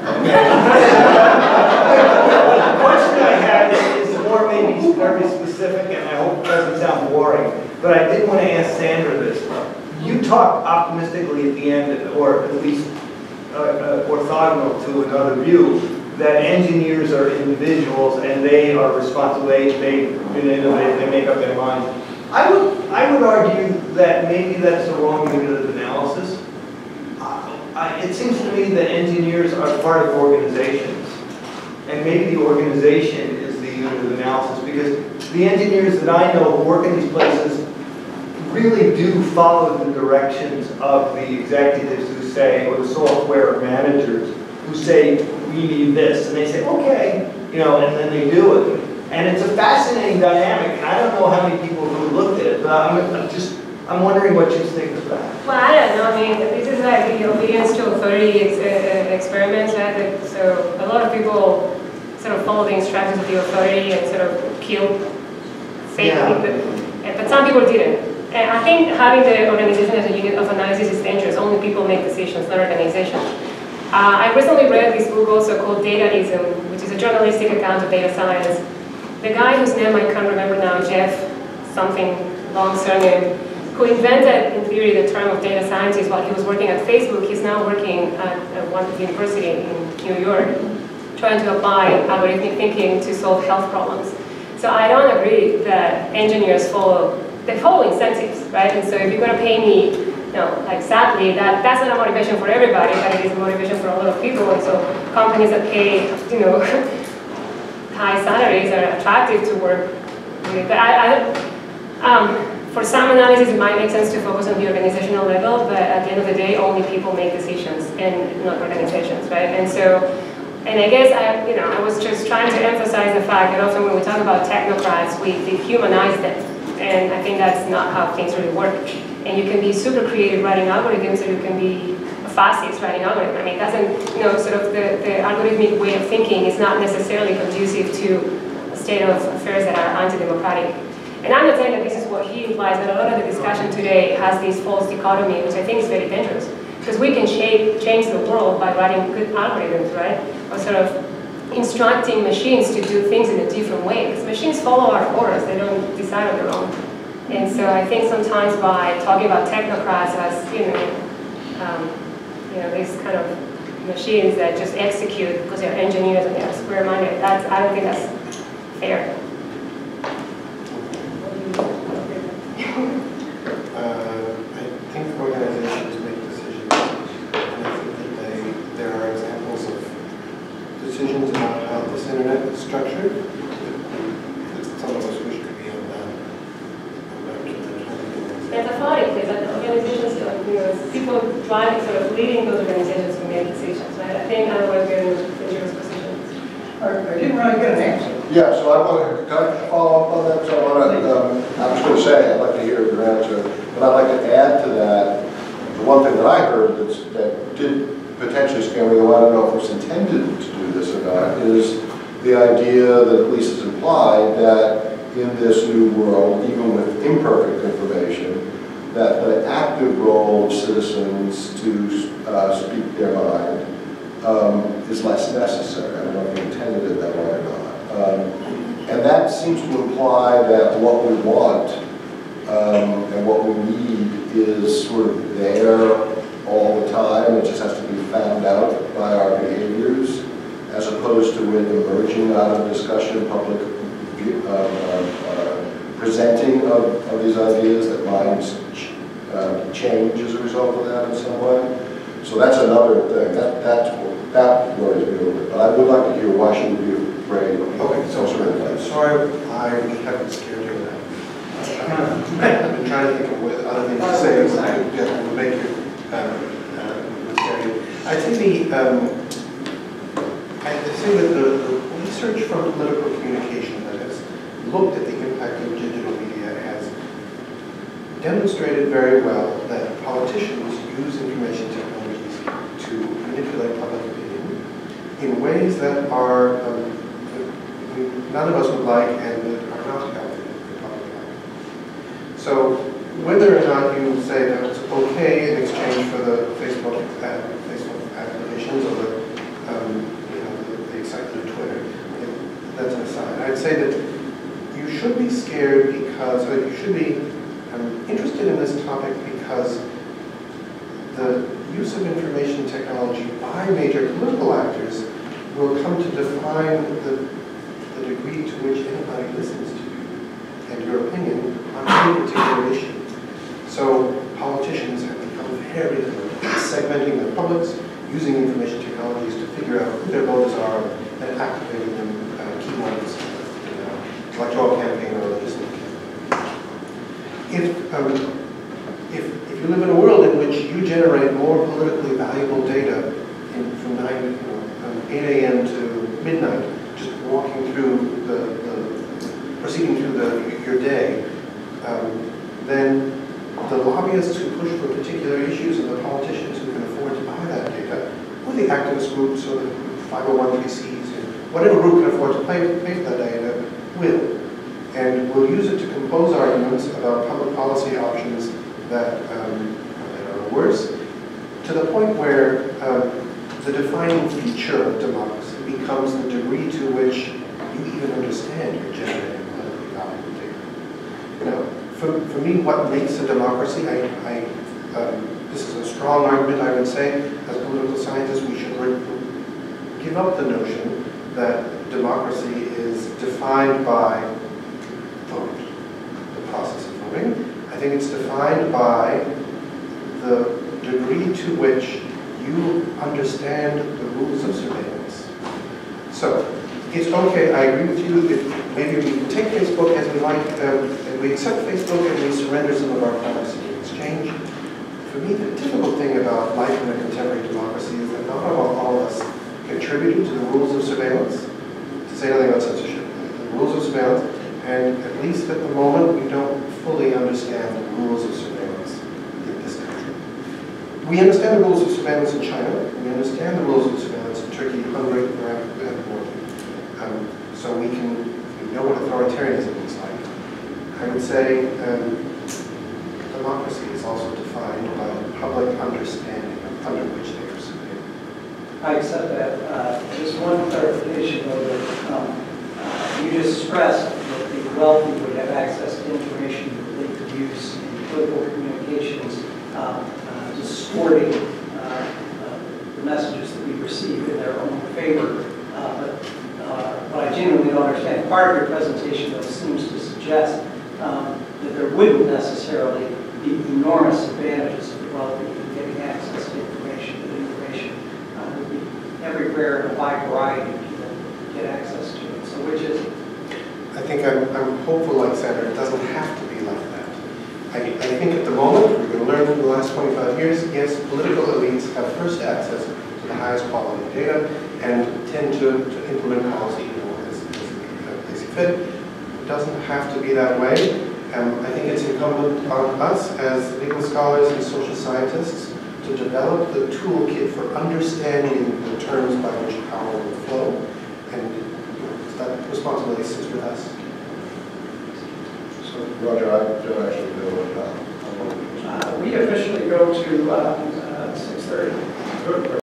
The question I had is more maybe very specific, and I hope it doesn't sound boring, but I did want to ask Sandra this. You talked optimistically at the end, or at least orthogonal to another view, that engineers are individuals and they are responsible, they've been innovative, they make up their minds. I would argue that maybe that's the wrong unit of analysis. It seems to me that engineers are part of organizations, and maybe the organization is the unit of analysis, because the engineers that I know who work in these places really do follow the directions of the executives who say, or the software managers who say, we need this, and they say, okay, you know, and then they do it. And it's a fascinating dynamic, and I don't know how many people who looked at it, but I'm wondering what you think of that. Well, I don't know. I mean, this is like the obedience to authority experiments, right? So a lot of people sort of follow the instructions of the authority and sort of kill fake people. But some people didn't. And I think having the organization as a unit of analysis is dangerous. Only people make decisions, not organizations. I recently read this book also called Dataism, which is a journalistic account of data science. The guy whose name I can't remember now, Jeff something, long surname, who invented, in theory, the term of data scientist while he was working at Facebook. He's now working at one university in New York, trying to apply algorithmic thinking to solve health problems. So I don't agree that engineers follow incentives, right? And so if you're going to pay me, like sadly, that's not a motivation for everybody, but it is a motivation for a lot of people. And so companies that pay, high salaries are attractive to work with. But for some analysis, it might make sense to focus on the organizational level, but at the end of the day, only people make decisions and not organizations, right? And so, and I guess I was just trying to emphasize the fact that often when we talk about technocrats, we dehumanize them. And I think that's not how things really work. And you can be super creative writing algorithms, or you can be a fascist writing algorithms. I mean, it doesn't, sort of the algorithmic way of thinking is not necessarily conducive to a state of affairs that are anti-democratic. And I'm not saying that this is what he implies, but a lot of the discussion today has this false dichotomy, which I think is very dangerous. Because we can change the world by writing good algorithms, right? Or sort of instructing machines to do things in a different way. Because machines follow our orders, they don't decide on their own. And so I think sometimes by talking about technocrats as, these kind of machines that just execute because they're engineers and they're square-minded, I don't think that's fair. I think organizations make decisions, and I think that there are examples of decisions about how this internet is structured that some of us wish could be undone. Metaphorically, but organizations, people trying sort of leading those organizations to make decisions, right? I think otherwise we're in a dangerous position. I didn't really get an answer. Yeah, so can I follow up on that? So I was going to say, I'd like to hear your answer, but I'd like to add to that, the one thing that I heard that did potentially scare me, though I don't know if it was intended to do this or not, is the idea that at least is implied that in this new world, even with imperfect information, that the active role of citizens to speak their mind is less necessary. I don't know if you intended it that way or not. And that seems to imply that what we want and what we need is sort of there all the time. It just has to be found out by our behaviors, as opposed to it emerging out of discussion, public presenting of these ideas, that minds change as a result of that in some way. So that's another thing. That worries me a little bit. But I would like to hear why should we be afraid of I'm sorry I haven't scared you of that. I've been trying to think of other things to say that would make you scare you. I think that the research from political communication that has looked at the impact of digital media has demonstrated very well that politicians use information technologies to manipulate public opinion in ways that are none of us would like and that are not healthy for public life. So whether or not you say that it's okay in exchange for the Facebook applications or the excitement of Twitter, that's an aside. I'd say that you should be scared because, or you should be interested in this topic because the use of information technology by major political actors will come to define the degree to which anybody listens to you and your opinion on any particular issue. So politicians have become very good at segmenting their publics, using information technologies to figure out who their voters are and activating them key moments in electoral campaign or listening campaign. If you live in a world in which you generate more politically valuable data from 8 a.m. to midnight, just walking through proceeding through your day, then the lobbyists who push for particular issues and the politicians who can afford to buy that data, or the activist groups or the 501(c)(3)s, whatever group can afford to pay for that data, will. And will use it to compose arguments about public policy options that are worse, to the point where the defining feature of democracy becomes the degree to which you even understand you're generating politically valuable data. for me, what makes a democracy, this is a strong argument, I would say, as political scientists, we should give up the notion that democracy is defined by vote, the process of voting. I think it's defined by the degree to which you understand the rules of surveillance. So, it's okay, I agree with you, that maybe we can take Facebook as we like, and we accept Facebook and we surrender some of our privacy in exchange. For me, the difficult thing about life in a contemporary democracy is that not all of us contributed to the rules of surveillance, to say nothing about censorship, the rules of surveillance, and at least at the moment, we don't fully understand the rules of surveillance in this country. We understand the rules of surveillance in China, we understand the rules of surveillance in Turkey, Hungary, where I'm working. So we know what authoritarianism is like. I would say democracy is also defined by the public understanding under which they are surveilled. I accept that. Just one clarification, though, that you just stressed that the wealthy would have access to information that they could use in political communications, distorting the messages that we receive in their own favor. But what I genuinely don't understand, part of your presentation, though, seems to suggest that there wouldn't necessarily be enormous advantages for the wealthy in getting access to information. That information would be everywhere in a wide variety of people get access to it. So which is it? I think I'm hopeful, like Sandra, it doesn't have to be like that. I think at the moment, we're going to learn in the last 25 years, yes, political elites have first access to the highest quality data and tend to implement policy as they see fit. It doesn't have to be that way. I think it's incumbent on us as legal scholars and social scientists to develop the toolkit for understanding the terms by which power will flow. And that responsibility sits with us. So, Roger, I don't actually know we officially go to